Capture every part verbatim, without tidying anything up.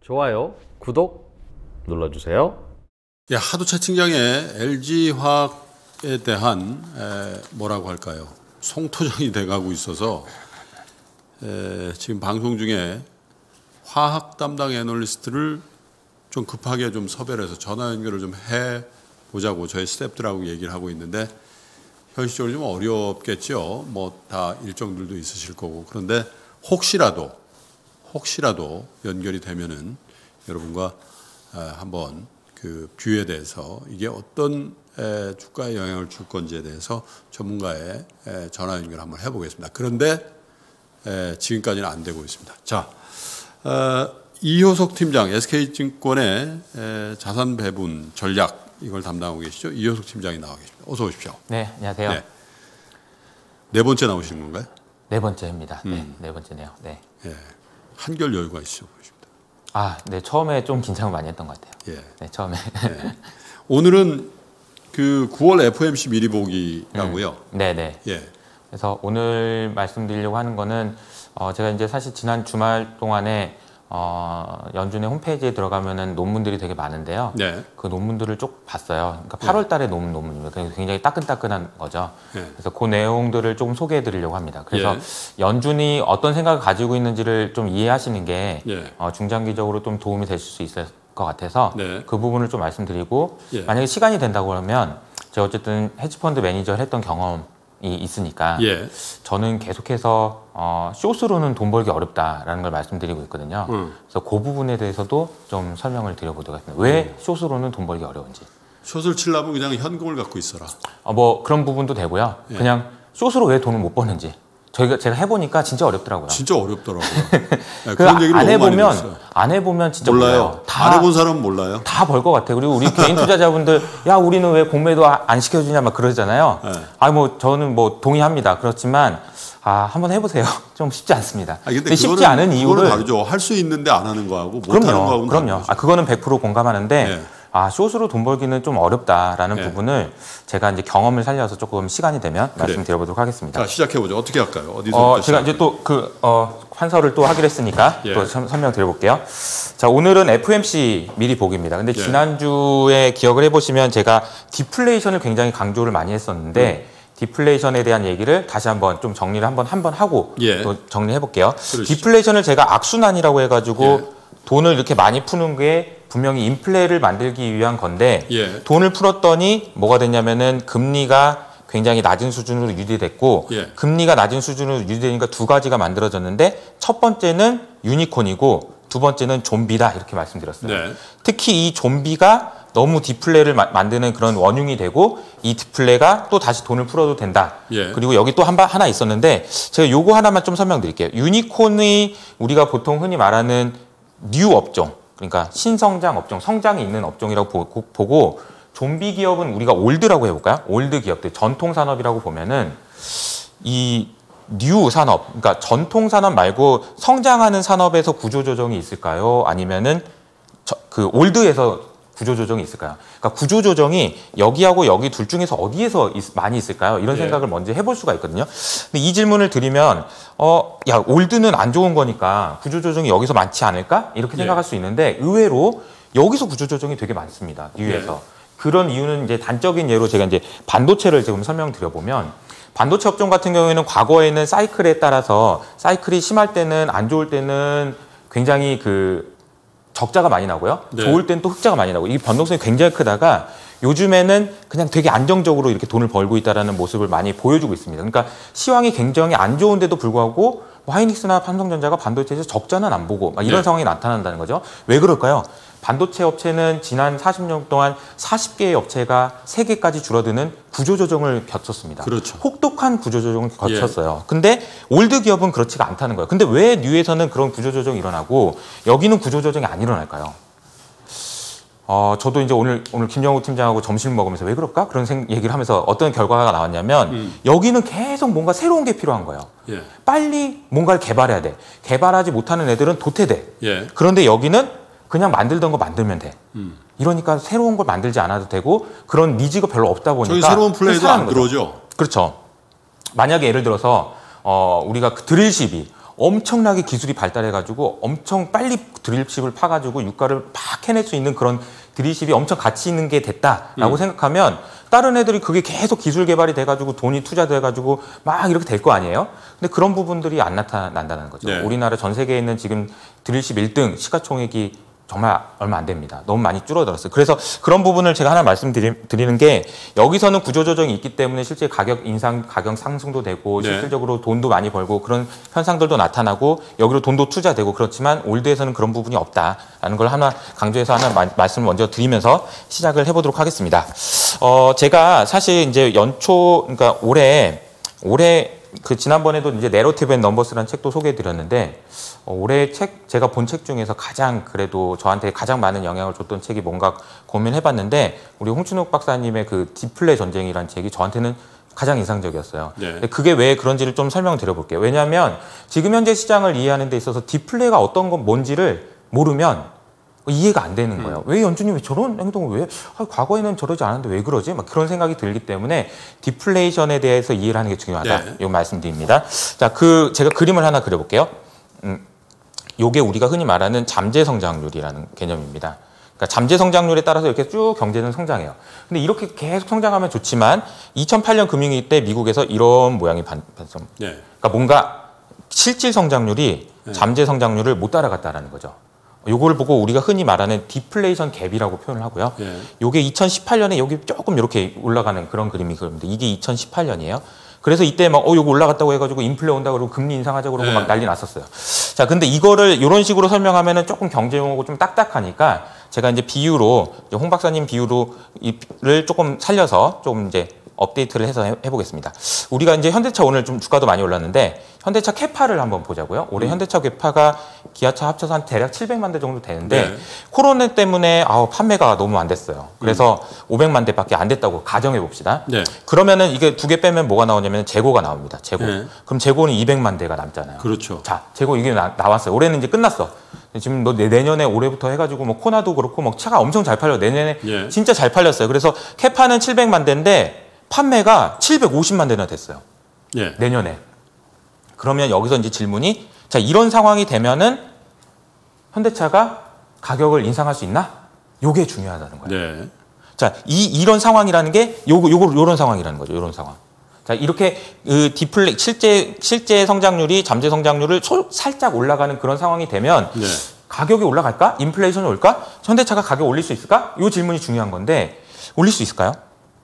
좋아요, 구독 눌러주세요. 예, 하도 채팅창에 엘지화학에 대한 에, 뭐라고 할까요? 송토전이 돼가고 있어서 에, 지금 방송 중에 화학 담당 애널리스트를 좀 급하게 좀 섭외를 해서 전화 연결을 좀 해보자고 저희 스태프들하고 얘기를 하고 있는데 현실적으로 좀 어렵겠죠. 뭐 다 일정들도 있으실 거고. 그런데 혹시라도 혹시라도 연결이 되면은 여러분과 한번 그 뷰에 대해서 이게 어떤 주가에 영향을 줄 건지에 대해서 전문가의 전화 연결 한번 해보겠습니다. 그런데 지금까지는 안 되고 있습니다. 자, 이효석 팀장, 에스케이증권의 자산 배분 전략 이걸 담당하고 계시죠? 이효석 팀장이 나와 계십니다. 어서 오십시오. 네, 안녕하세요. 네, 네 번째 나오시는 건가요? 네 번째입니다. 음. 네, 네 번째네요. 네. 예, 한결 여유가 있어 보십니다. 아, 네, 처음에 좀 긴장을 많이 했던 것 같아요. 예. 네, 처음에. 네. 오늘은 그 구월 에프오엠씨 미리 보기라고요. 음, 네, 네. 예. 그래서 오늘 말씀드리려고 하는 거는 어, 제가 이제 사실 지난 주말 동안에 어, 연준의 홈페이지에 들어가면은 논문들이 되게 많은데요. 네. 그 논문들을 쭉 봤어요. 그러니까 팔월 달에 논문 논문입니다. 굉장히 따끈따끈한 거죠. 네. 그래서 그 내용들을 조금 소개해 드리려고 합니다. 그래서 예. 연준이 어떤 생각을 가지고 있는지를 좀 이해하시는 게 예. 어, 중장기적으로 좀 도움이 되실 수 있을 것 같아서 네. 그 부분을 좀 말씀드리고 예. 만약에 시간이 된다고 하면 제가 어쨌든 헤지펀드 매니저를 했던 경험이 있으니까 예. 저는 계속해서 어, 숏으로는 돈 벌기 어렵다라는 걸 말씀드리고 있거든요. 음. 그래서 그 부분에 대해서도 좀 설명을 드려보도록 하겠습니다. 왜 숏으로는 돈 벌기 어려운지. 숏을 치려면 그냥 현금을 갖고 있어라. 어, 뭐 그런 부분도 되고요. 예. 그냥 숏으로 왜 돈을 못 버는지. 저희가 제가 해보니까 진짜 어렵더라고요. 진짜 어렵더라고요. 네, 그 그런 얘기를 안 너무 많이 해보면 들었어요. 안 해보면 진짜 몰라요. 몰라요. 다, 안 해본 사람은 몰라요. 다 벌 것 같아요. 그리고 우리 개인 투자자분들 야 우리는 왜 공매도 안 시켜주냐 막 그러잖아요. 네. 아 뭐 저는 뭐 동의합니다. 그렇지만 아 한번 해보세요. 좀 쉽지 않습니다. 아니, 근데 근데 쉽지 그거는, 않은 이유를 다르죠. 할 수 있는데 안 하는 거하고 못 그럼요, 하는 거하고 그럼요. 아 그거는 백 퍼센트 공감하는데. 네. 아, 숏으로 돈 벌기는 좀 어렵다라는 네. 부분을 제가 이제 경험을 살려서 조금 시간이 되면 그래. 말씀드려보도록 하겠습니다. 자, 시작해보죠. 어떻게 할까요? 어디서? 어, 제가 이제 또 그 어, 환서를 또 하기로 했으니까 예. 또 설- 설명드려볼게요. 자, 오늘은 에프오엠씨 미리 보기입니다. 근데 예. 지난주에 기억을 해보시면 제가 디플레이션을 굉장히 강조를 많이 했었는데 음. 디플레이션에 대한 얘기를 다시 한번 좀 정리를 한번 한번 하고 예. 또 정리해볼게요. 그러시죠. 디플레이션을 제가 악순환이라고 해가지고 예. 돈을 이렇게 많이 푸는 게 분명히 인플레를 만들기 위한 건데 예. 돈을 풀었더니 뭐가 됐냐면은 금리가 굉장히 낮은 수준으로 유지됐고 예. 금리가 낮은 수준으로 유지되니까 두 가지가 만들어졌는데 첫 번째는 유니콘이고 두 번째는 좀비다 이렇게 말씀드렸어요. 네. 특히 이 좀비가 너무 디플레를 마- 만드는 그런 원흉이 되고 이 디플레가 또 다시 돈을 풀어도 된다. 예. 그리고 여기 또 한 바 하나 있었는데 제가 요거 하나만 좀 설명드릴게요. 유니콘이 우리가 보통 흔히 말하는 뉴 업종, 그러니까 신성장 업종, 성장이 있는 업종이라고 보고, 보고 좀비 기업은 우리가 올드라고 해볼까요? 올드 기업들, 전통 산업이라고 보면은 이 뉴 산업, 그러니까 전통 산업 말고 성장하는 산업에서 구조 조정이 있을까요? 아니면은 저, 그 올드에서 구조 조정이 있을까요? 그러니까 구조 조정이 여기하고 여기 둘 중에서 어디에서 있, 많이 있을까요? 이런 예. 생각을 먼저 해볼 수가 있거든요. 근데 이 질문을 드리면 어, 야 올드는 안 좋은 거니까 구조 조정이 여기서 많지 않을까? 이렇게 생각할 예. 수 있는데 의외로 여기서 구조 조정이 되게 많습니다. 뉴에서. 예. 그런 이유는 이제 단적인 예로 제가 이제 반도체를 지금 설명드려 보면. 반도체 업종 같은 경우에는 과거에는 사이클에 따라서 사이클이 심할 때는 안 좋을 때는 굉장히 그 적자가 많이 나고요. 네. 좋을 때는 또 흑자가 많이 나고 이 변동성이 굉장히 크다가 요즘에는 그냥 되게 안정적으로 이렇게 돈을 벌고 있다는 모습을 많이 보여주고 있습니다. 그러니까 시황이 굉장히 안 좋은데도 불구하고 하이닉스나 삼성전자가 반도체에서 적자는 안 보고 막 이런 네. 상황이 나타난다는 거죠. 왜 그럴까요? 반도체 업체는 지난 사십 년 동안 사십 개의 업체가 세 개까지 줄어드는 구조조정을 겪었습니다. 그렇죠. 혹독한 구조조정을 거쳤어요. 근데 올드 기업은 그렇지가 않다는 거예요. 근데 왜 뉴에서는 그런 구조조정이 일어나고 여기는 구조조정이 안 일어날까요? 어, 저도 이제 오늘, 오늘 김영우 팀장하고 점심을 먹으면서 왜 그럴까? 그런 생, 얘기를 하면서 어떤 결과가 나왔냐면 음. 여기는 계속 뭔가 새로운 게 필요한 거예요. 예. 빨리 뭔가를 개발해야 돼. 개발하지 못하는 애들은 도태돼. 예. 그런데 여기는 그냥 만들던 거 만들면 돼. 음. 이러니까 새로운 걸 만들지 않아도 되고 그런 니즈가 별로 없다 보니까 저기 새로운 플레이도 안 거죠. 들어오죠. 그렇죠. 만약에 예를 들어서 어, 우리가 그 드릴십이 엄청나게 기술이 발달해가지고 엄청 빨리 드릴십을 파가지고 유가를 막 해낼 수 있는 그런 드릴십이 엄청 가치 있는 게 됐다라고 음. 생각하면 다른 애들이 그게 계속 기술 개발이 돼가지고 돈이 투자돼가지고 막 이렇게 될 거 아니에요? 근데 그런 부분들이 안 나타난다는 거죠. 네. 우리나라 전 세계에 있는 지금 드릴십 일 등 시가총액이 정말 얼마 안 됩니다. 너무 많이 줄어들었어요. 그래서 그런 부분을 제가 하나 말씀드리는 게 여기서는 구조조정이 있기 때문에 실제 가격 인상, 가격 상승도 되고 네. 실질적으로 돈도 많이 벌고 그런 현상들도 나타나고 여기로 돈도 투자되고 그렇지만 올드에서는 그런 부분이 없다라는 걸 하나 강조해서 하나 마, 말씀을 먼저 드리면서 시작을 해보도록 하겠습니다. 어, 제가 사실 이제 연초, 그러니까 올해, 올해 그 지난번에도 이제 내러티브 앤 넘버스라는 책도 소개해드렸는데 어, 올해 책 제가 본 책 중에서 가장 그래도 저한테 가장 많은 영향을 줬던 책이 뭔가 고민해봤는데 우리 홍춘욱 박사님의 그 디플레 전쟁이라는 책이 저한테는 가장 인상적이었어요. 네. 그게 왜 그런지를 좀 설명을 드려볼게요. 왜냐하면 지금 현재 시장을 이해하는 데 있어서 디플레가 어떤 건 뭔지를 모르면 이해가 안 되는 거예요. 음. 왜 연준이 왜 저런 행동을 왜 아, 과거에는 저러지 않았는데 왜 그러지? 막 그런 생각이 들기 때문에 디플레이션에 대해서 이해를 하는 게 중요하다. 네. 이 말씀드립니다. 자, 그 제가 그림을 하나 그려볼게요. 음, 요게 우리가 흔히 말하는 잠재 성장률이라는 개념입니다. 그러니까 잠재 성장률에 따라서 이렇게 쭉 경제는 성장해요. 근데 이렇게 계속 성장하면 좋지만 이천팔 년 금융위기 때 미국에서 이런 모양이 반성. 네. 그러니까 뭔가 실질 성장률이 네. 잠재 성장률을 못 따라갔다라는 거죠. 요거를 보고 우리가 흔히 말하는 디플레이션 갭이라고 표현을 하고요. 예. 요게 이천십팔 년에 여기 조금 이렇게 올라가는 그런 그림이 그립니다. 이게 이천십팔 년이에요. 그래서 이때 막 어 요거 올라갔다고 해가지고 인플레 온다 그러고 금리 인상하자 그러고 예. 막 난리 났었어요. 자, 근데 이거를 이런 식으로 설명하면은 조금 경제 용어고 좀 딱딱하니까 제가 이제 비유로 이제 홍 박사님 비유로 이를 조금 살려서 좀 이제 업데이트를 해서 해보겠습니다. 우리가 이제 현대차 오늘 좀 주가도 많이 올랐는데 현대차 캐파를 한번 보자고요. 올해 음. 현대차 캐파가 기아차 합쳐서 한 대략 칠백만 대 정도 되는데 네. 코로나 때문에 아우 판매가 너무 안 됐어요. 그래서 음. 오백만 대밖에 안 됐다고 가정해 봅시다. 네. 그러면은 이게 두 개 빼면 뭐가 나오냐면 재고가 나옵니다. 재고. 네. 그럼 재고는 이백만 대가 남잖아요. 그렇죠. 자, 재고 이게 나, 나왔어요. 올해는 이제 끝났어. 지금 너 내년에 올해부터 해가지고 뭐 코나도 그렇고 뭐 차가 엄청 잘 팔려. 내년에 네. 진짜 잘 팔렸어요. 그래서 캐파는 칠백만 대인데 판매가 칠백오십만 대나 됐어요. 예. 내년에. 그러면 여기서 이제 질문이 자, 이런 상황이 되면은 현대차가 가격을 인상할 수 있나? 요게 중요하다는 거예요. 네. 자, 이 이런 상황이라는 게 요거 요거 요런 상황이라는 거죠. 요런 상황. 자, 이렇게 그 디플레 실제 실제 성장률이 잠재 성장률을 소, 살짝 올라가는 그런 상황이 되면 네. 가격이 올라갈까? 인플레이션이 올까? 현대차가 가격 올릴 수 있을까? 요 질문이 중요한 건데 올릴 수 있을까요?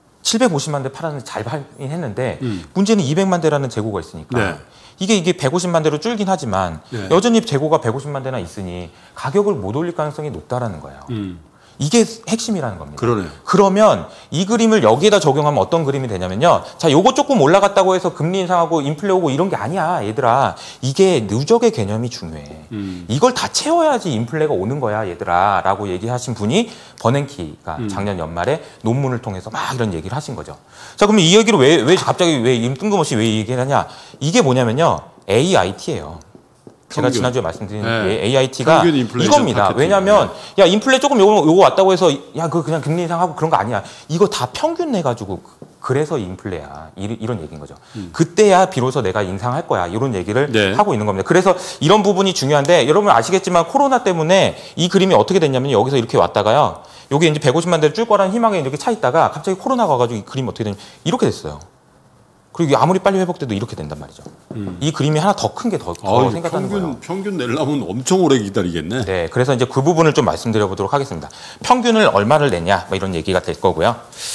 칠백오십만 대 팔았는데 잘 팔긴 했는데 음. 문제는 이백만 대라는 재고가 있으니까 네. 이게 이게 백오십만 대로 줄긴 하지만 네. 여전히 재고가 백오십만 대나 있으니 가격을 못 올릴 가능성이 높다라는 거예요. 음. 이게 핵심이라는 겁니다. 그러네요. 그러면 이 그림을 여기에다 적용하면 어떤 그림이 되냐면요. 자, 요거 조금 올라갔다고 해서 금리 인상하고 인플레 오고 이런 게 아니야, 얘들아. 이게 누적의 개념이 중요해. 음. 이걸 다 채워야지 인플레가 오는 거야, 얘들아. 라고 얘기하신 분이 버냉키가 음. 작년 연말에 논문을 통해서 막 이런 얘기를 하신 거죠. 자, 그러면 이 얘기를 왜, 왜 갑자기 왜 뜬금없이 왜 얘기를 하냐. 이게 뭐냐면요. 에이아이티예요. 제가 평균. 지난주에 말씀드린 네. 에이아이티가 이겁니다. 왜냐하면 야 인플레 조금 요거, 요거 왔다고 해서 야 그거 그냥 금리 인상하고 그런 거 아니야. 이거 다 평균 내가지고 그래서 인플레야. 이, 이런 얘기인 거죠. 음. 그때야 비로소 내가 인상할 거야. 이런 얘기를 네. 하고 있는 겁니다. 그래서 이런 부분이 중요한데 여러분 아시겠지만 코로나 때문에 이 그림이 어떻게 됐냐면 여기서 이렇게 왔다가요. 여기 이제 백오십만 대를 줄 거라는 희망에 이렇게 차 있다가 갑자기 코로나가 와가지고 이 그림이 어떻게 되냐면 이렇게 됐어요. 그리고 아무리 빨리 회복돼도 이렇게 된단 말이죠. 음. 이 그림이 하나 더 큰 게 더 생겼다는 평균, 거예요. 평균 내려면 엄청 오래 기다리겠네. 네, 그래서 이제 그 부분을 좀 말씀드려 보도록 하겠습니다. 평균을 얼마를 내냐, 뭐 이런 얘기가 될 거고요.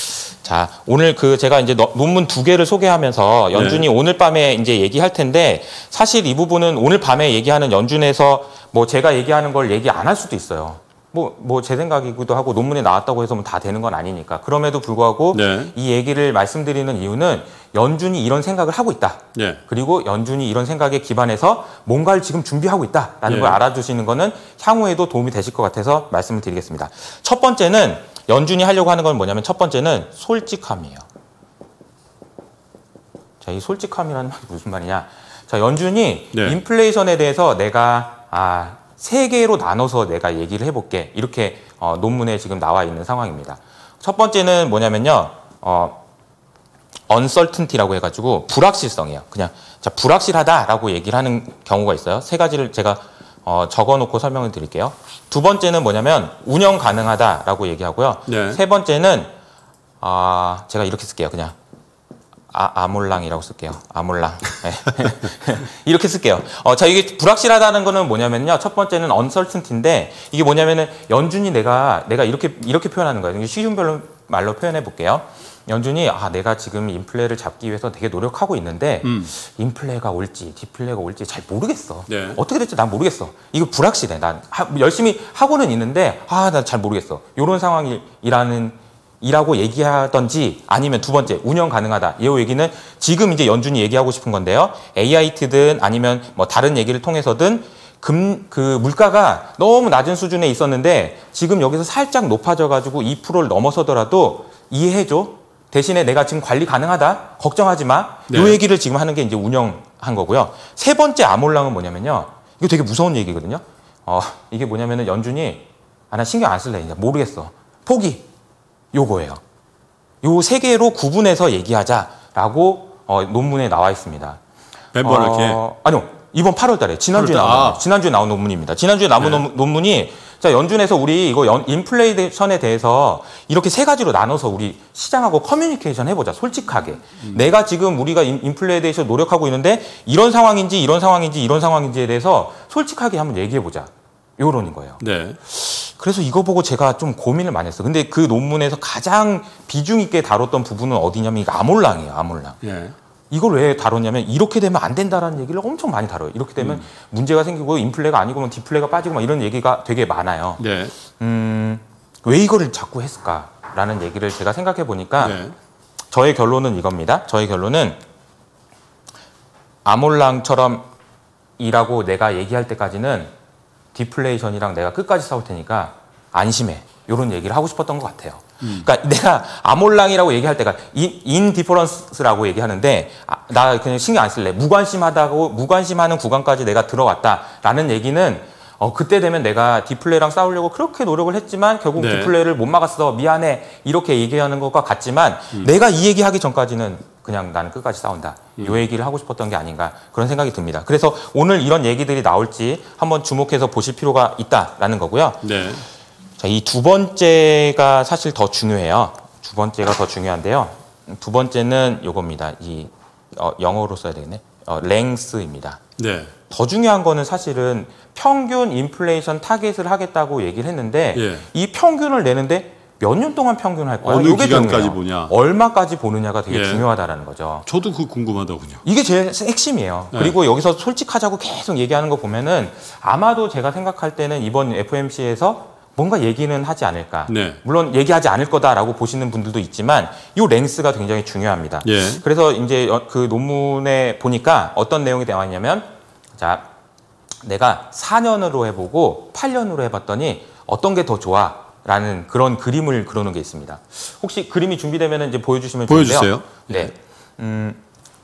자, 오늘 그 제가 이제 논문 두 개를 소개하면서 연준이 네. 오늘 밤에 이제 얘기할 텐데 사실 이 부분은 오늘 밤에 얘기하는 연준에서 뭐 제가 얘기하는 걸 얘기 안 할 수도 있어요. 뭐, 뭐, 제 생각이기도 하고 논문에 나왔다고 해서 뭐 다 되는 건 아니니까. 그럼에도 불구하고 네. 이 얘기를 말씀드리는 이유는 연준이 이런 생각을 하고 있다. 네. 그리고 연준이 이런 생각에 기반해서 뭔가를 지금 준비하고 있다라는 네. 걸 알아주시는 거는 향후에도 도움이 되실 것 같아서 말씀을 드리겠습니다. 첫 번째는 연준이 하려고 하는 건 뭐냐면 첫 번째는 솔직함이에요. 자, 이 솔직함이라는 말이 무슨 말이냐. 자, 연준이 네. 인플레이션에 대해서 내가, 아, 세 개로 나눠서 내가 얘기를 해볼게. 이렇게 어, 논문에 지금 나와 있는 상황입니다. 첫 번째는 뭐냐면요. 어, uncertainty라고 해가지고 불확실성이에요. 그냥 자, 불확실하다라고 얘기를 하는 경우가 있어요. 세 가지를 제가 어, 적어놓고 설명을 드릴게요. 두 번째는 뭐냐면 운영 가능하다라고 얘기하고요. 네. 세 번째는 아, 제가 이렇게 쓸게요. 그냥 아, 아몰랑이라고 쓸게요. 아몰랑. 네. 이렇게 쓸게요. 어, 자, 이게 불확실하다는 거는 뭐냐면요. 첫 번째는 uncertainty인데 이게 뭐냐면은 연준이 내가 내가 이렇게 이렇게 표현하는 거예요. 이게 쉬운 별로 말로 표현해 볼게요. 연준이 아, 내가 지금 인플레를 잡기 위해서 되게 노력하고 있는데 음. 인플레가 올지 디플레가 올지 잘 모르겠어. 네. 어떻게 될지 난 모르겠어. 이거 불확실해. 난 하, 열심히 하고는 있는데 아, 난 잘 모르겠어. 이런 상황이라는 이라고 얘기하던지 아니면 두 번째 운영 가능하다. 이 얘기는 지금 이제 연준이 얘기하고 싶은 건데요. 에이아이티든 아니면 뭐 다른 얘기를 통해서든 금, 그 물가가 너무 낮은 수준에 있었는데 지금 여기서 살짝 높아져 가지고 이 퍼센트를 넘어서더라도 이해해줘. 대신에 내가 지금 관리 가능하다. 걱정하지 마. 네. 이 얘기를 지금 하는 게 이제 운영한 거고요. 세 번째 아몰랑은 뭐냐면요. 이거 되게 무서운 얘기거든요. 어, 이게 뭐냐면은 연준이 아, 나 신경 안 쓸래. 이제 모르겠어. 포기. 요거예요. 요 세 개로 구분해서 얘기하자라고 어, 논문에 나와 있습니다. 멤버렇게 어, 아니요. 이번 팔월 달에 지난주에 팔월 달. 나온 아. 지난주에 나온 논문입니다. 지난주에 나온 네. 논, 논문이 자, 연준에서 우리 이거 연, 인플레이션에 대해서 이렇게 세 가지로 나눠서 우리 시장하고 커뮤니케이션 해보자. 솔직하게. 음. 내가 지금 우리가 인, 인플레에 대해서 노력하고 있는데 이런 상황인지 이런 상황인지 이런 상황인지에 대해서 솔직하게 한번 얘기해보자. 요론인 거예요. 네. 그래서 이거 보고 제가 좀 고민을 많이 했어요. 근데 그 논문에서 가장 비중 있게 다뤘던 부분은 어디냐면 이거 아몰랑이에요. 아몰랑. 네. 이걸 왜 다뤘냐면 이렇게 되면 안 된다라는 얘기를 엄청 많이 다뤄요. 이렇게 되면 음. 문제가 생기고 인플레가 아니고 뭐 디플레가 빠지고 막 이런 얘기가 되게 많아요. 네. 음, 왜 이거를 자꾸 했을까라는 얘기를 제가 생각해 보니까 네. 저의 결론은 이겁니다. 저의 결론은 아몰랑처럼 이라고 내가 얘기할 때까지는 디플레이션이랑 내가 끝까지 싸울 테니까 안심해. 이런 얘기를 하고 싶었던 것 같아요. 음. 그러니까 내가 아몰랑이라고 얘기할 때가 인디퍼런스라고 얘기하는데 아, 나 그냥 신경 안 쓸래. 무관심하다고 무관심하는 구간까지 내가 들어왔다라는 얘기는 어, 그때 되면 내가 디플레이랑 싸우려고 그렇게 노력을 했지만 결국 네. 디플레이를 못 막았어. 미안해. 이렇게 얘기하는 것과 같지만 음. 내가 이 얘기하기 전까지는 그냥 나는 끝까지 싸운다. 음. 이 얘기를 하고 싶었던 게 아닌가 그런 생각이 듭니다. 그래서 오늘 이런 얘기들이 나올지 한번 주목해서 보실 필요가 있다라는 거고요. 네. 자, 이 두 번째가 사실 더 중요해요. 두 번째가 더 중요한데요. 두 번째는 요겁니다. 이 어, 영어로 써야 되겠네. 어, length입니다. 네. 더 중요한 거는 사실은 평균 인플레이션 타겟을 하겠다고 얘기를 했는데 예. 이 평균을 내는데 몇 년 동안 평균 할 거야? 어느 이게 기간까지 중요해요. 보냐? 얼마까지 보느냐가 되게 예. 중요하다라는 거죠. 저도 그거 궁금하더군요. 이게 제일 핵심이에요. 네. 그리고 여기서 솔직하자고 계속 얘기하는 거 보면은 아마도 제가 생각할 때는 이번 에프오엠씨에서 뭔가 얘기는 하지 않을까. 네. 물론 얘기하지 않을 거다라고 보시는 분들도 있지만 이 랭스가 굉장히 중요합니다. 예. 그래서 이제 그 논문에 보니까 어떤 내용이 나와 있냐면 자, 내가 사 년으로 해보고 팔 년으로 해봤더니 어떤 게 더 좋아? 라는 그런 그림을 그려놓은 게 있습니다. 혹시 그림이 준비되면 이제 보여주시면 좋은데요. 보여주세요. 네. 음,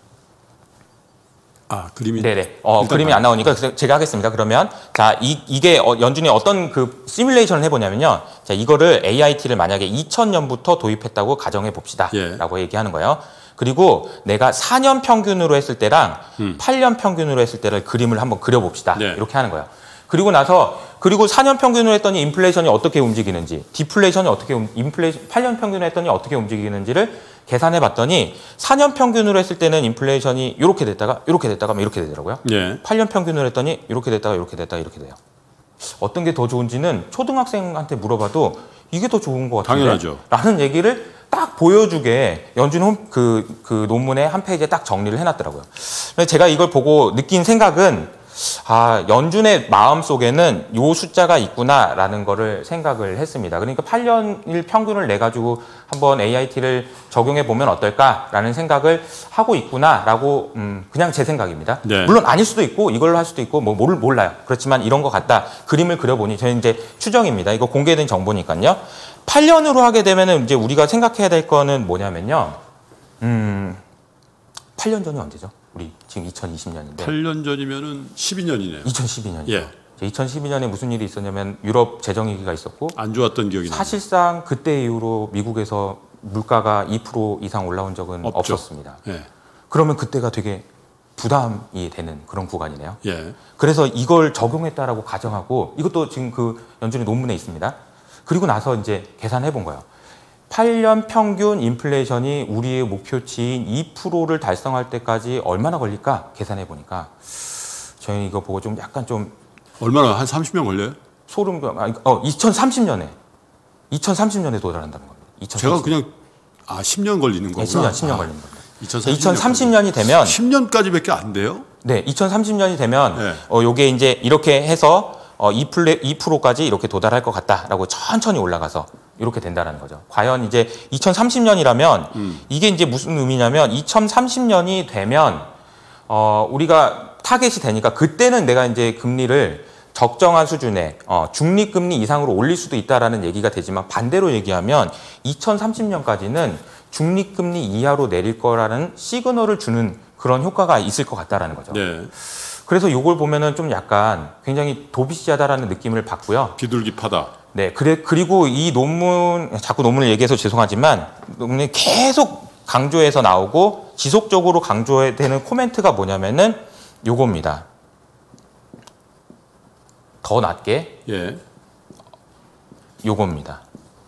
아, 그림이. 네네. 어, 일단 그림이 안 나오니까 제가 하겠습니다. 그러면 자, 이, 이게 어, 연준이 어떤 그 시뮬레이션을 해보냐면요. 자, 이거를 에이아이티를 만약에 이천 년부터 도입했다고 가정해 봅시다. 예. 라고 얘기하는 거예요. 그리고 내가 사 년 평균으로 했을 때랑 음. 팔 년 평균으로 했을 때를 그림을 한번 그려봅시다. 네. 이렇게 하는 거예요. 그리고 나서 그리고 사 년 평균으로 했더니 인플레이션이 어떻게 움직이는지, 디플레이션이 어떻게 인플레이션 팔 년 평균으로 했더니 어떻게 움직이는지를 계산해 봤더니 사 년 평균으로 했을 때는 인플레이션이 이렇게 됐다가 이렇게 됐다가 이렇게 되더라고요. 예. 팔 년 평균으로 했더니 이렇게 됐다가 이렇게 됐다가 이렇게 돼요. 어떤 게 더 좋은지는 초등학생한테 물어봐도 이게 더 좋은 것 같은데 당연하죠. 라는 얘기를 딱 보여주게 연준 홈, 그, 그 논문의 한 페이지에 딱 정리를 해놨더라고요. 제가 이걸 보고 느낀 생각은 아, 연준의 마음속에는 요 숫자가 있구나라는 거를 생각을 했습니다. 그러니까 팔 년일 평균을 내가지고 한번 에이아이티를 적용해 보면 어떨까라는 생각을 하고 있구나라고 음, 그냥 제 생각입니다. 네. 물론 아닐 수도 있고 이걸로 할 수도 있고 뭐 모를 몰라요. 그렇지만 이런 것 같다. 그림을 그려보니 저는 이제 추정입니다. 이거 공개된 정보니까요. 팔 년으로 하게 되면은 이제 우리가 생각해야 될 거는 뭐냐면요. 음, 팔 년 전이 언제죠? 우리 지금 이천이십 년인데. 팔 년 전이면은 십이 년이네요. 이천십이 년이죠. 예. 이천십이 년에 무슨 일이 있었냐면 유럽 재정위기가 있었고 안 좋았던 기억이 나요. 사실상 그때 이후로 미국에서 물가가 이 퍼센트 이상 올라온 적은 없죠. 없었습니다. 예. 그러면 그때가 되게 부담이 되는 그런 구간이네요. 예. 그래서 이걸 적용했다라고 가정하고 이것도 지금 그 연준의 논문에 있습니다. 그리고 나서 이제 계산해 본 거예요. 팔 년 평균 인플레이션이 우리의 목표치인 이 퍼센트를 달성할 때까지 얼마나 걸릴까 계산해 보니까 저희 이거 보고 좀 약간 좀 얼마나 한 삼십 년 걸려요? 소름 돋. 어 이천삼십 년에 이천삼십 년에 도달한다는 겁니다. 이천삼십. 제가 그냥 아 십 년 걸리는 거구나. 네, 십 년, 십 년 아, 걸리는 겁니다. 이천삼십 년이 되면 십 년까지밖에 안 돼요? 네, 이천삼십 년이 되면 네. 어 요게 이제 이렇게 해서 어 이 퍼센트까지 이렇게 도달할 것 같다라고 천천히 올라가서 이렇게 된다는 거죠. 과연 이제 이천삼십 년이라면 음. 이게 이제 무슨 의미냐면 이천삼십 년이 되면 어 우리가 타겟이 되니까 그때는 내가 이제 금리를 적정한 수준의 어, 중립금리 이상으로 올릴 수도 있다라는 얘기가 되지만 반대로 얘기하면 이천삼십 년까지는 중립금리 이하로 내릴 거라는 시그널을 주는 그런 효과가 있을 것 같다라는 거죠. 네. 그래서 이걸 보면은 좀 약간 굉장히 도비시하다라는 느낌을 받고요. 비둘기파다. 네, 그래 그리고 이 논문 자꾸 논문을 얘기해서 죄송하지만 논문이 계속 강조해서 나오고 지속적으로 강조되는 코멘트가 뭐냐면은 요겁니다. 더 낮게 예. 요겁니다.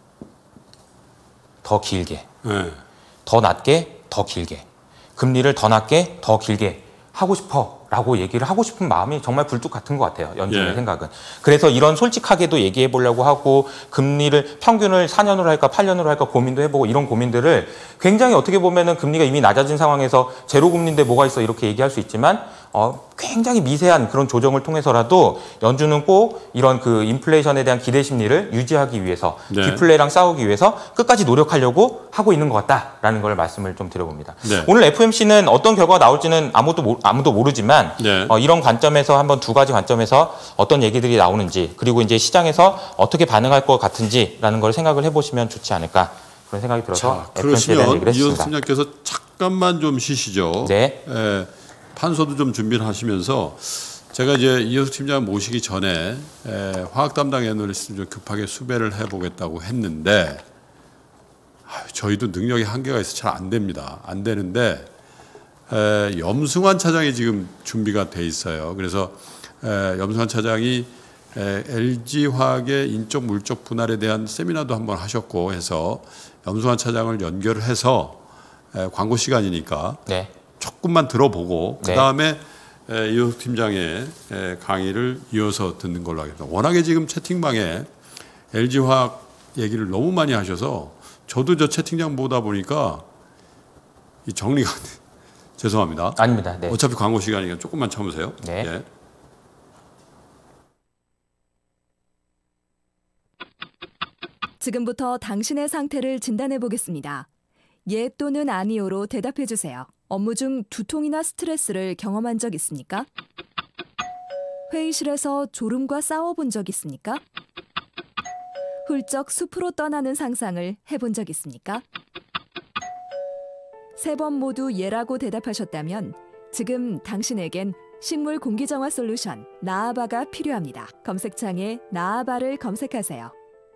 더 길게. 예. 더 낮게, 더 길게. 금리를 더 낮게, 더 길게 하고 싶어 라고 얘기를 하고 싶은 마음이 정말 굴뚝 같은 것 같아요. 연준의 예. 생각은. 그래서 이런 솔직하게도 얘기해 보려고 하고 금리를 평균을 사 년으로 할까 팔 년으로 할까 고민도 해보고 이런 고민들을 굉장히 어떻게 보면은 금리가 이미 낮아진 상황에서 제로 금리인데 뭐가 있어 이렇게 얘기할 수 있지만 어, 굉장히 미세한 그런 조정을 통해서라도 연준은 꼭 이런 그 인플레이션에 대한 기대 심리를 유지하기 위해서 네. 디플레랑 싸우기 위해서 끝까지 노력하려고 하고 있는 것 같다라는 걸 말씀을 좀 드려봅니다. 네. 오늘 에프오엠씨는 어떤 결과가 나올지는 아무도 모, 아무도 모르지만 네. 어, 이런 관점에서 한번 두 가지 관점에서 어떤 얘기들이 나오는지 그리고 이제 시장에서 어떻게 반응할 것 같은지라는 걸 생각을 해보시면 좋지 않을까 그런 생각이 들어서 자, 에프오엠씨에 대한 그러시면 얘기를 이현수 했습니다. 팀장께서 잠깐만 좀 쉬시죠. 네. 예, 판소도 좀 준비를 하시면서 제가 이제 이현수 팀장 모시기 전에 에, 화학 담당 애널리스트를 좀 급하게 수배를 해보겠다고 했는데 아유, 저희도 능력이 한계가 있어 잘 안 됩니다. 안 되는데 에, 염승환 차장이 지금 준비가 돼 있어요. 그래서 에, 염승환 차장이 에, 엘지화학의 인적 물적 분할에 대한 세미나도 한번 하셨고 해서 염승환 차장을 연결을 해서 에, 광고 시간이니까 네. 조금만 들어보고 네. 그 다음에 이현수 팀장의 에, 강의를 이어서 듣는 걸로 하겠습니다. 워낙에 지금 채팅방에 엘지화학 얘기를 너무 많이 하셔서 저도 저 채팅창 보다 보니까 이 정리가 안 돼. 죄송합니다. 아닙니다. 네. 어차피 광고 시간이니까 조금만 참으세요. 네. 예. 지금부터 당신의 상태를 진단해 보겠습니다. 예 또는 아니오로 대답해 주세요. 업무 중 두통이나 스트레스를 경험한 적 있습니까? 회의실에서 졸음과 싸워본 적 있습니까? 훌쩍 숲으로 떠나는 상상을 해본 적 있습니까? 세 번 모두 예라고 대답하셨다면 지금 당신에겐 식물 공기정화 솔루션 나아바가 필요합니다. 검색창에 나아바를 검색하세요.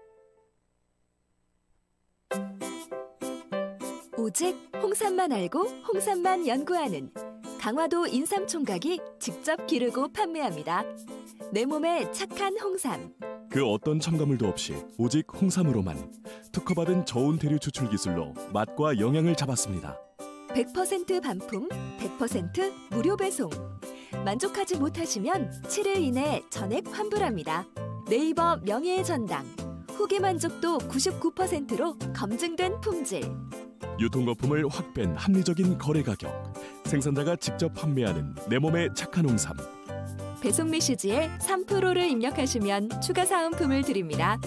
오직 홍삼만 알고 홍삼만 연구하는 강화도 인삼총각이 직접 기르고 판매합니다. 내 몸에 착한 홍삼. 그 어떤 첨가물도 없이 오직 홍삼으로만 특허받은 저온 대류 추출 기술로 맛과 영양을 잡았습니다. 백 퍼센트 반품, 백 퍼센트 무료 배송. 만족하지 못하시면 칠 일 이내 전액 환불합니다. 네이버 명예의 전당. 후기 만족도 구십구 퍼센트로 검증된 품질. 유통거품을 확 뺀 합리적인 거래 가격. 생산자가 직접 판매하는 내 몸에 착한 홍삼. 배송 메시지에 삼 퍼센트를 입력하시면 추가 사은품을 드립니다.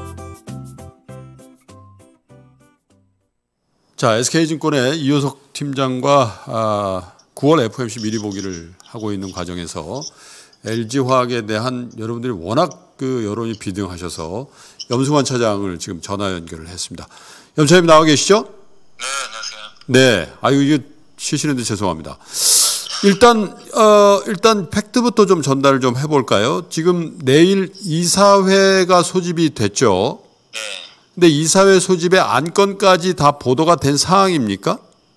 자, 에스케이증권의 이효석 팀장과 아, 구월 에프오엠씨 미리 보기를 하고 있는 과정에서 엘지화학에 대한 여러분들이 워낙 그 여론이 비등하셔서 염승환 차장을 지금 전화 연결을 했습니다. 염 차장님 나와 계시죠? 네, 안녕하세요. 네, 아유 이게 쉬시는데 죄송합니다. 일단 어 일단 팩트부터 좀 전달을 좀 해볼까요? 지금 내일 이사회가 소집이 됐죠. 네. 근데 이사회 소집의 안건까지 다 보도가 된 상황입니까?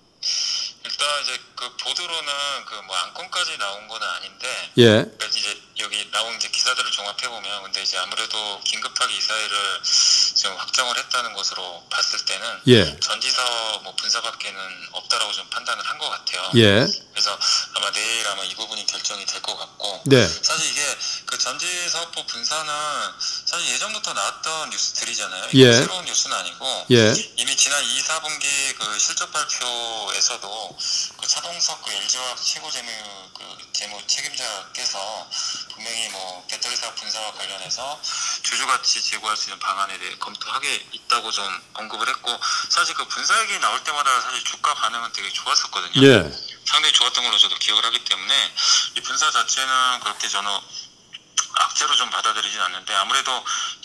일단 이제 그 보도로는 그 뭐 안건까지 나온 건 아닌데, 예. 그러니까 이제 여기 나온 이제 기사들을 종합해 보면, 근데 이제 아무래도 긴급하게 이사회를 지금 확정을 했다는 것으로 봤을 때는 예. 전지사업 뭐 분사밖에는 없다라고 좀 판단을 한 것 같아요. 예. 그래서 아마 내일 아마 이 부분이 결정이 될 것 같고, 네. 사실 이게 그 전지사업부 분사는 사실 예전부터 나왔던 뉴스들이잖아요. 예. 새로운 뉴스는 아니고, 예. 이미 지난 이, 사분기 그 실적 발표에서도 그 차동석 그 엘지화학 최고 재무 그 재무 책임자께서 분명히 뭐 배터리 사업 분사와 관련해서 주주가치 제고할 수 있는 방안에 대해 검토하게 있다고 좀 언급을 했고, 사실 그 분사 얘기 나올 때마다 사실 주가 반응은 되게 좋았었거든요. 예. 상당히 좋았던 걸로 저도 기억을 하기 때문에 이 분사 자체는 그렇게 저는 악재로 좀 받아들이진 않는데, 아무래도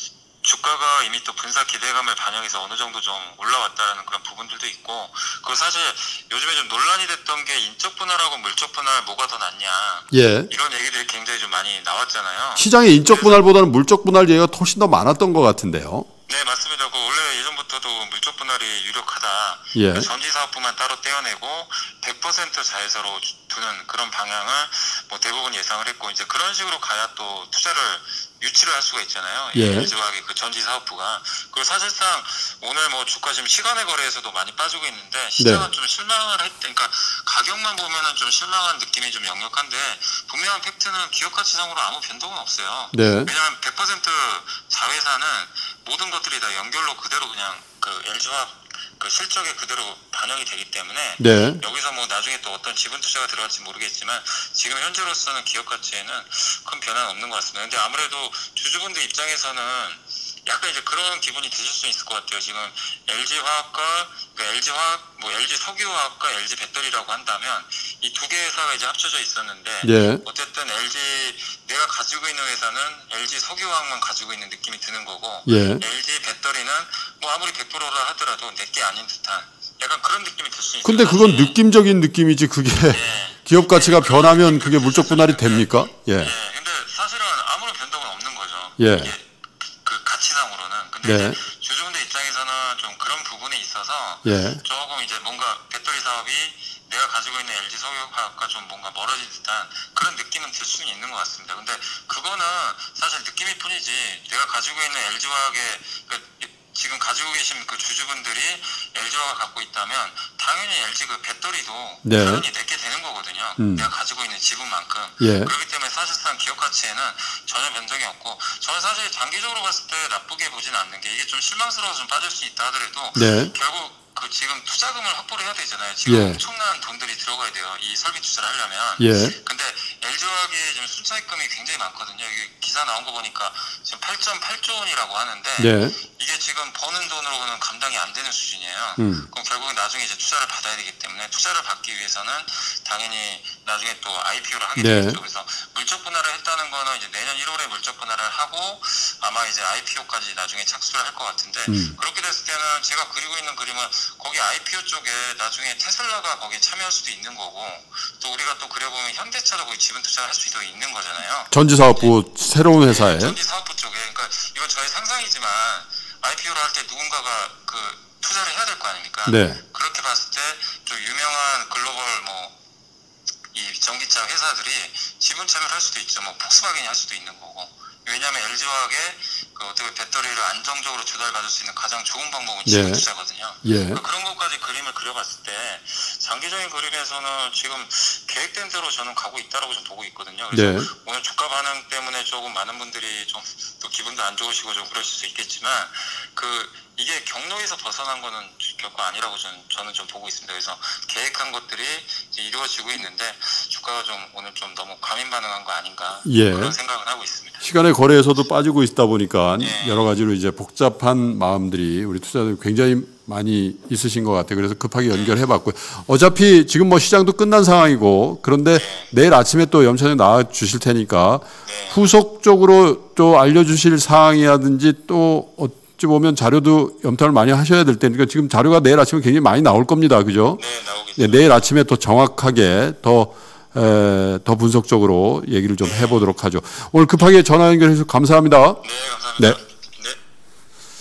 주가가 이미 또 분사 기대감을 반영해서 어느 정도 좀 올라왔다는 그런 부분들도 있고, 그리고 사실 요즘에 좀 논란이 됐던 게 인적 분할하고 물적 분할 뭐가 더 낫냐, 예. 이런 얘기들이 굉장히 좀 많이 나왔잖아요. 시장의 인적 분할보다는 물적 분할 얘기가 훨씬 더 많았던 것 같은데요. 네, 맞습니다. 그 원래 예전부터도 물적 분할이 유력하다. 예. 전지 사업부만 따로 떼어내고 백 퍼센트 자회사로 두는 그런 방향을 뭐 대부분 예상을 했고, 이제 그런 식으로 가야 또 투자를 유치를 할 수가 있잖아요. 예. 엘지화학의 그 전지 사업부가. 그리고 사실상 오늘 뭐 주가 지금 시간의 거래에서도 많이 빠지고 있는데, 시장은 네. 좀 실망을 했, 그러니까 가격만 보면은 좀 실망한 느낌이 좀 역력한데, 분명한 팩트는 기업 가치상으로 아무 변동은 없어요. 네. 왜냐하면 백 퍼센트 자회사는 모든 것들이 다 연결로 그대로 그냥 그 엘지화학 그 실적에 그대로 반영이 되기 때문에, 네. 여기서 뭐 나중에 또 어떤 지분 투자가 들어갈지 모르겠지만 지금 현재로서는 기업 가치에는 큰 변화는 없는 것 같습니다. 근데 아무래도 주주분들 입장에서는 약간 이제 그런 기분이 드실 수 있을 것 같아요. 지금 엘지화학과 그러니까 엘지화학, 뭐 엘지석유화학과 엘지배터리라고 한다면 이 두 개 회사가 이제 합쳐져 있었는데, 네. 어쨌든 엘지 내가 가지고 있는 회사는 엘지석유화학만 가지고 있는 느낌이 드는 거고, 예. 엘지배터리는 뭐 아무리 백 퍼센트라 하더라도 내게 아닌 듯한 약간 그런 느낌이 들 수 있어요. 근데 그건 느낌적인 느낌이지, 그게 네. 기업 가치가 변하면 그게 물적 분할이 됩니까? 예. 예. 근데 사실은 아무런 변동은 없는 거죠. 예. 이게 그 가치상으로는. 근데 네. 이제 주주분들 입장에서는 좀 그런 부분에 있어서 예. 조금 이제 뭔가 배터리 사업이 내가 가지고 있는 엘지 석유화학과 좀 뭔가 멀어진 듯한 그런 느낌은 들 수는 있는 것 같습니다. 근데 그거는 사실 느낌일 뿐이지, 내가 가지고 있는 엘지화학의 그 지금 가지고 계신 그 주주분들이 엘지화가 갖고 있다면 당연히 엘지 그 배터리도 네. 당연히 내게 되는 거거든요. 음. 내가 가지고 있는 지분만큼. 예. 그렇기 때문에 사실상 기업 가치에는 전혀 변동이 없고, 저는 사실 장기적으로 봤을 때 나쁘게 보진 않는 게, 이게 좀 실망스러워서 좀 빠질 수 있다 하더라도 네. 결국 그 지금 투자금을 확보를 해야 되잖아요. 지금 예. 엄청난 돈들이 들어가야 돼요. 이 설비 투자를 하려면. 예. 근데 엘지화학이 지금 순차익금이 굉장히 많거든요. 이게 기사 나온 거 보니까 지금 팔 점 팔 조 원이라고 하는데, 네. 이게 지금 버는 돈으로는 감당이 안 되는 수준이에요. 음. 그럼 결국은 나중에 이제 투자를 받아야 되기 때문에, 투자를 받기 위해서는 당연히 나중에 또 아이피오를 하게 네. 되겠죠. 그래서 물적 분할을 했다는 거는 이제 내년 일월에 물적 분할을 하고 아마 이제 아이피오까지 나중에 착수를 할 것 같은데, 음. 그렇게 됐을 때는 제가 그리고 있는 그림은 거기 아이피오 쪽에 나중에 테슬라가 거기에 참여할 수도 있는 거고, 또 우리가 또 그려보면 현대차도 거기 지분 투자를 할 수도 있는 거잖아요. 전지사업부 새로운 회사에. 전지 사업부 쪽에. 그러니까 이건 저의 상상이지만 아이피오를 할 때 누군가가 그 투자를 해야 될 거 아닙니까? 네. 그렇게 봤을 때 좀 유명한 글로벌 뭐 이 전기차 회사들이 지분 참여를 할 수도 있죠. 뭐 폭스바겐이 할 수도 있는 거고. 왜냐하면 엘지화학의 그 어떻게 배터리를 안정적으로 조달받을 수 있는 가장 좋은 방법은 지분 네. 투자거든요. 예. 그러니까 그런 것까지 그림을 그려봤을 때 장기적인 그림에서는 지금 계획된 대로 저는 가고 있다라고 좀 보고 있거든요. 그래서 네. 오늘 주가 반응 때문에 조금 많은 분들이 좀 또 기분도 안 좋으시고 좀 그러실 수 있겠지만, 그 이게 경로에서 벗어난 거는 결코 아니라고 저는, 저는 좀 보고 있습니다. 그래서 계획한 것들이 이제 이루어지고 있는데 주가가 좀 오늘 좀 너무 과민 반응한 거 아닌가, 예. 그런 생각을 하고 있습니다. 시간의 거래에서도 빠지고 있다 보니까 네. 여러 가지로 이제 복잡한 마음들이 우리 투자자들 굉장히 많이 있으신 것 같아요. 그래서 급하게 연결해봤고요. 어차피 지금 뭐 시장도 끝난 상황이고, 그런데 네. 내일 아침에 또 염천에 나와 주실 테니까 네. 후속적으로 또 알려주실 사항이라든지 또 어찌 보면 자료도 염탐을 많이 하셔야 될 테니까, 지금 자료가 내일 아침에 굉장히 많이 나올 겁니다. 그죠? 네, 나오겠습니다. 네, 내일 아침에 더 정확하게 더 에, 더 분석적으로 얘기를 좀 해보도록 하죠. 오늘 급하게 전화 연결해서 감사합니다. 네, 감사합니다. 네. 네. 자.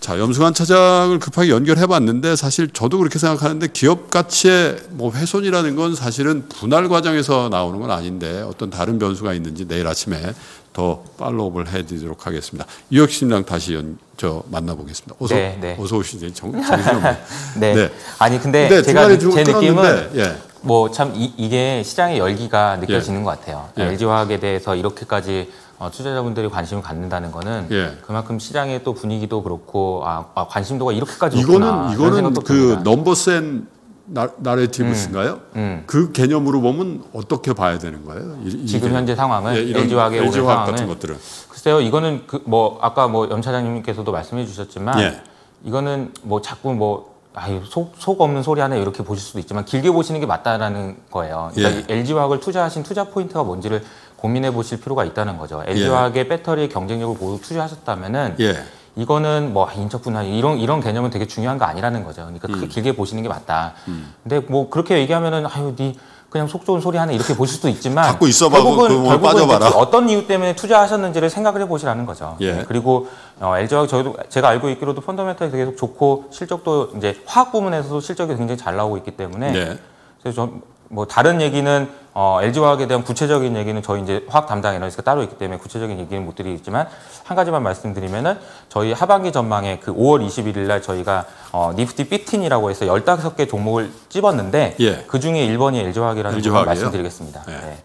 자, 염승환 차장을 급하게 연결해봤는데 사실 저도 그렇게 생각하는데 기업 가치의 뭐 훼손이라는 건 사실은 분할 과정에서 나오는 건 아닌데 어떤 다른 변수가 있는지 내일 아침에 더 팔로우업을 해드리도록 하겠습니다. 이혁 팀장 다시 연, 저 만나보겠습니다. 어서 네, 네. 어서 오시죠. 정신없네. 네. 네. 아니 근데, 근데 제가 느, 좀 제 느낌은 끊었는데, 예. 뭐 참 이게 시장의 열기가 느껴지는 예. 것 같아요. 예. 엘지화학에 대해서 이렇게까지 어, 투자자분들이 관심을 갖는다는 거는 예. 그만큼 시장의 또 분위기도 그렇고 아, 아, 관심도가 이렇게까지 높구나. 이거는 이거는 생각도 그 듭니다. 넘버센 나레티브스인가요? 음, 음. 그 개념으로 보면 어떻게 봐야 되는 거예요? 이, 이 지금 개념. 현재 상황은 예, 이런 엘지화학의 올해 엘지화학 상황은 같은 것들은 글쎄요, 이거는 그 뭐 아까 뭐 염 차장님께서도 말씀해 주셨지만 예. 이거는 뭐 자꾸 뭐 아유, 속, 속 없는 소리 하나 이렇게 보실 수도 있지만 길게 보시는 게 맞다라는 거예요. 그러니까 예. 엘지화학을 투자하신 투자 포인트가 뭔지를 고민해 보실 필요가 있다는 거죠. 엘지화학의 배터리의 경쟁력을 보고 투자하셨다면은 예. 이거는 뭐 인적 분할 이런 이런 개념은 되게 중요한 거 아니라는 거죠. 그러니까 음. 크게 길게 보시는 게 맞다. 음. 근데 뭐 그렇게 얘기하면은 아유, 니 그냥 속 좋은 소리 하나 이렇게 보실 수도 있지만 갖고 있어봐, 결국은 그거 결국은 빠져봐라. 어떤 이유 때문에 투자하셨는지를 생각을 해보시라는 거죠. 예. 네. 그리고 어, 엘지화학 저희도 제가 알고 있기로도 펀더멘털이 계속 좋고 실적도 이제 화학 부문에서도 실적이 굉장히 잘 나오고 있기 때문에 네. 그래서 저 뭐 다른 얘기는 어, 엘지화학에 대한 구체적인 얘기는 저희 이제 화학 담당 애널리스트가 따로 있기 때문에 구체적인 얘기는 못 드리겠지만 한 가지만 말씀드리면은 저희 하반기 전망에 그 오월 이십일일 날 저희가 어, 니프티 십오이라고 해서 열다섯 개 종목을 찝었는데 예. 그 중에 일 번이 엘지화학이라는 부분 엘지화학이에요? 말씀드리겠습니다. 예. 네.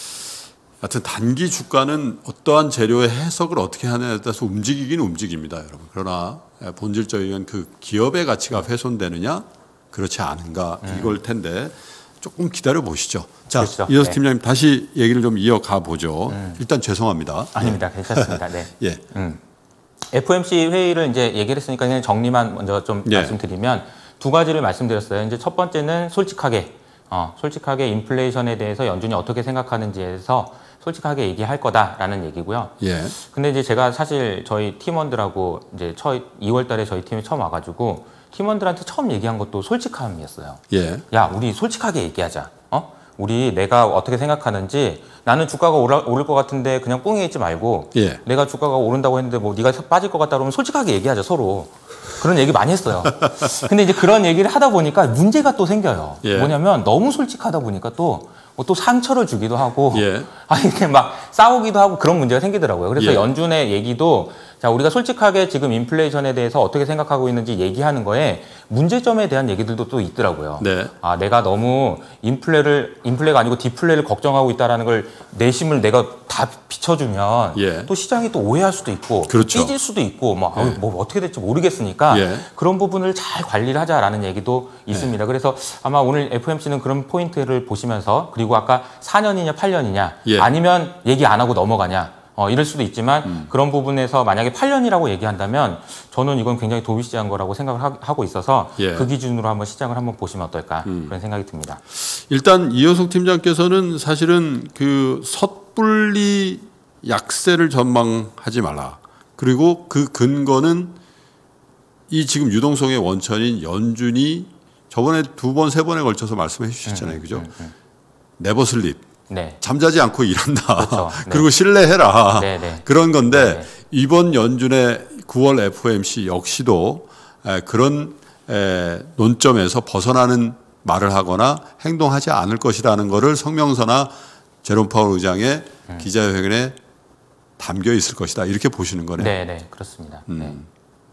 하여튼 단기 주가는 어떠한 재료의 해석을 어떻게 하느냐에 따라서 움직이긴 움직입니다, 여러분. 그러나 본질적인 그 기업의 가치가 훼손되느냐 그렇지 않은가 음. 이걸 텐데 조금 기다려 보시죠. 자, 그렇죠. 이현수 네. 팀장님 다시 얘기를 좀 이어가 보죠. 음. 일단 죄송합니다. 아닙니다. 괜찮습니다. 네. 예. 음. 에프오엠씨 회의를 이제 얘기를 했으니까 그냥 정리만 먼저 좀 예. 말씀드리면 두 가지를 말씀드렸어요. 이제 첫 번째는 솔직하게, 어, 솔직하게 인플레이션에 대해서 연준이 어떻게 생각하는지에서 솔직하게 얘기할 거다라는 얘기고요. 예. 근데 이제 제가 사실 저희 팀원들하고 이제 처, 이월 달에 저희 팀에 처음 와가지고 팀원들한테 처음 얘기한 것도 솔직함이었어요. 예. 야, 우리 솔직하게 얘기하자. 어? 우리 내가 어떻게 생각하는지 나는 주가가 오라, 오를 것 같은데 그냥 꽁에 있지 말고 예. 내가 주가가 오른다고 했는데 뭐 네가 빠질 것 같다 그러면 솔직하게 얘기하자 서로. 그런 얘기 많이 했어요. 근데 이제 그런 얘기를 하다 보니까 문제가 또 생겨요. 예. 뭐냐면 너무 솔직하다 보니까 또 뭐 또 상처를 주기도 하고 예. 아니 이렇게 막 싸우기도 하고 그런 문제가 생기더라고요. 그래서 예. 연준의 얘기도 자 우리가 솔직하게 지금 인플레이션에 대해서 어떻게 생각하고 있는지 얘기하는 거에 문제점에 대한 얘기들도 또 있더라고요. 네. 아 내가 너무 인플레를 인플레가 아니고 디플레를 걱정하고 있다라는 걸 내심을 내가 다 비춰주면 예. 또 시장이 또 오해할 수도 있고 그렇죠. 삐질 수도 있고 뭐, 예. 아유, 뭐 어떻게 될지 모르겠으니까 예. 그런 부분을 잘 관리를 하자라는 얘기도 있습니다. 그래서 아마 오늘 에프오엠씨는 그런 포인트를 보시면서 그리고 아까 사 년이냐 팔 년이냐 예. 아니면 얘기 안 하고 넘어가냐 어, 이럴 수도 있지만 음. 그런 부분에서 만약에 팔 년이라고 얘기한다면 저는 이건 굉장히 도비시한 거라고 생각을 하, 하고 있어서 예. 그 기준으로 한번 시장을 한번 보시면 어떨까 음. 그런 생각이 듭니다. 일단 이효석 팀장께서는 사실은 그 섣불리 약세를 전망하지 말라. 그리고 그 근거는 이 지금 유동성의 원천인 연준이 저번에 두 번, 세 번에 걸쳐서 말씀해 주셨잖아요. 음, 그죠? 음, 음. 네버 슬립. 네. 잠자지 않고 일한다. 그렇죠. 네. 그리고 신뢰해라. 네, 네. 그런 건데 네. 이번 연준의 구월 에프오엠씨 역시도 에, 그런 에, 논점에서 벗어나는 말을 하거나 행동하지 않을 것이라는 것을 성명서나 제롬 파월 의장의 음. 기자회견에 담겨 있을 것이다. 이렇게 보시는 거네요. 네, 네, 그렇습니다. 음. 네.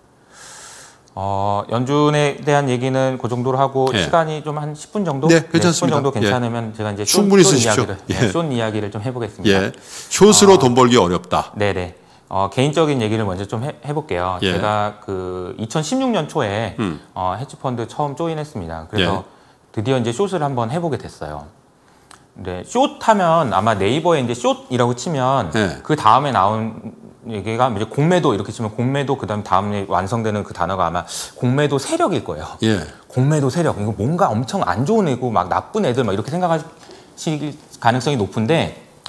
어, 연준에 대한 얘기는 그 정도로 하고 예. 시간이 좀 한 십 분 정도? 네, 괜찮습니다. 십 분 정도 예. 괜찮으면 제가 이제 충분히 숏, 숏 쓰십시오. 이야기를, 예. 네, 숏 이야기를 좀 해보겠습니다. 예. 숏으로 어, 돈 벌기 어렵다. 네, 네. 어, 개인적인 얘기를 먼저 좀 해, 해볼게요. 예. 제가 그 이천십육 년 초에 음. 어, 헤지펀드 처음 조인했습니다. 그래서 예. 드디어 이제 숏을 한번 해보게 됐어요. 근데 숏 하면 아마 네이버에 이제 숏이라고 치면 예. 그 다음에 나온 얘기가 이제 공매도 이렇게 치면 공매도 그다음 다음에 완성되는 그 단어가 아마 공매도 세력일 거예요. 예. 공매도 세력 이거 뭔가 엄청 안 좋은 애고 막 나쁜 애들 막 이렇게 생각하실 가능성이 높은데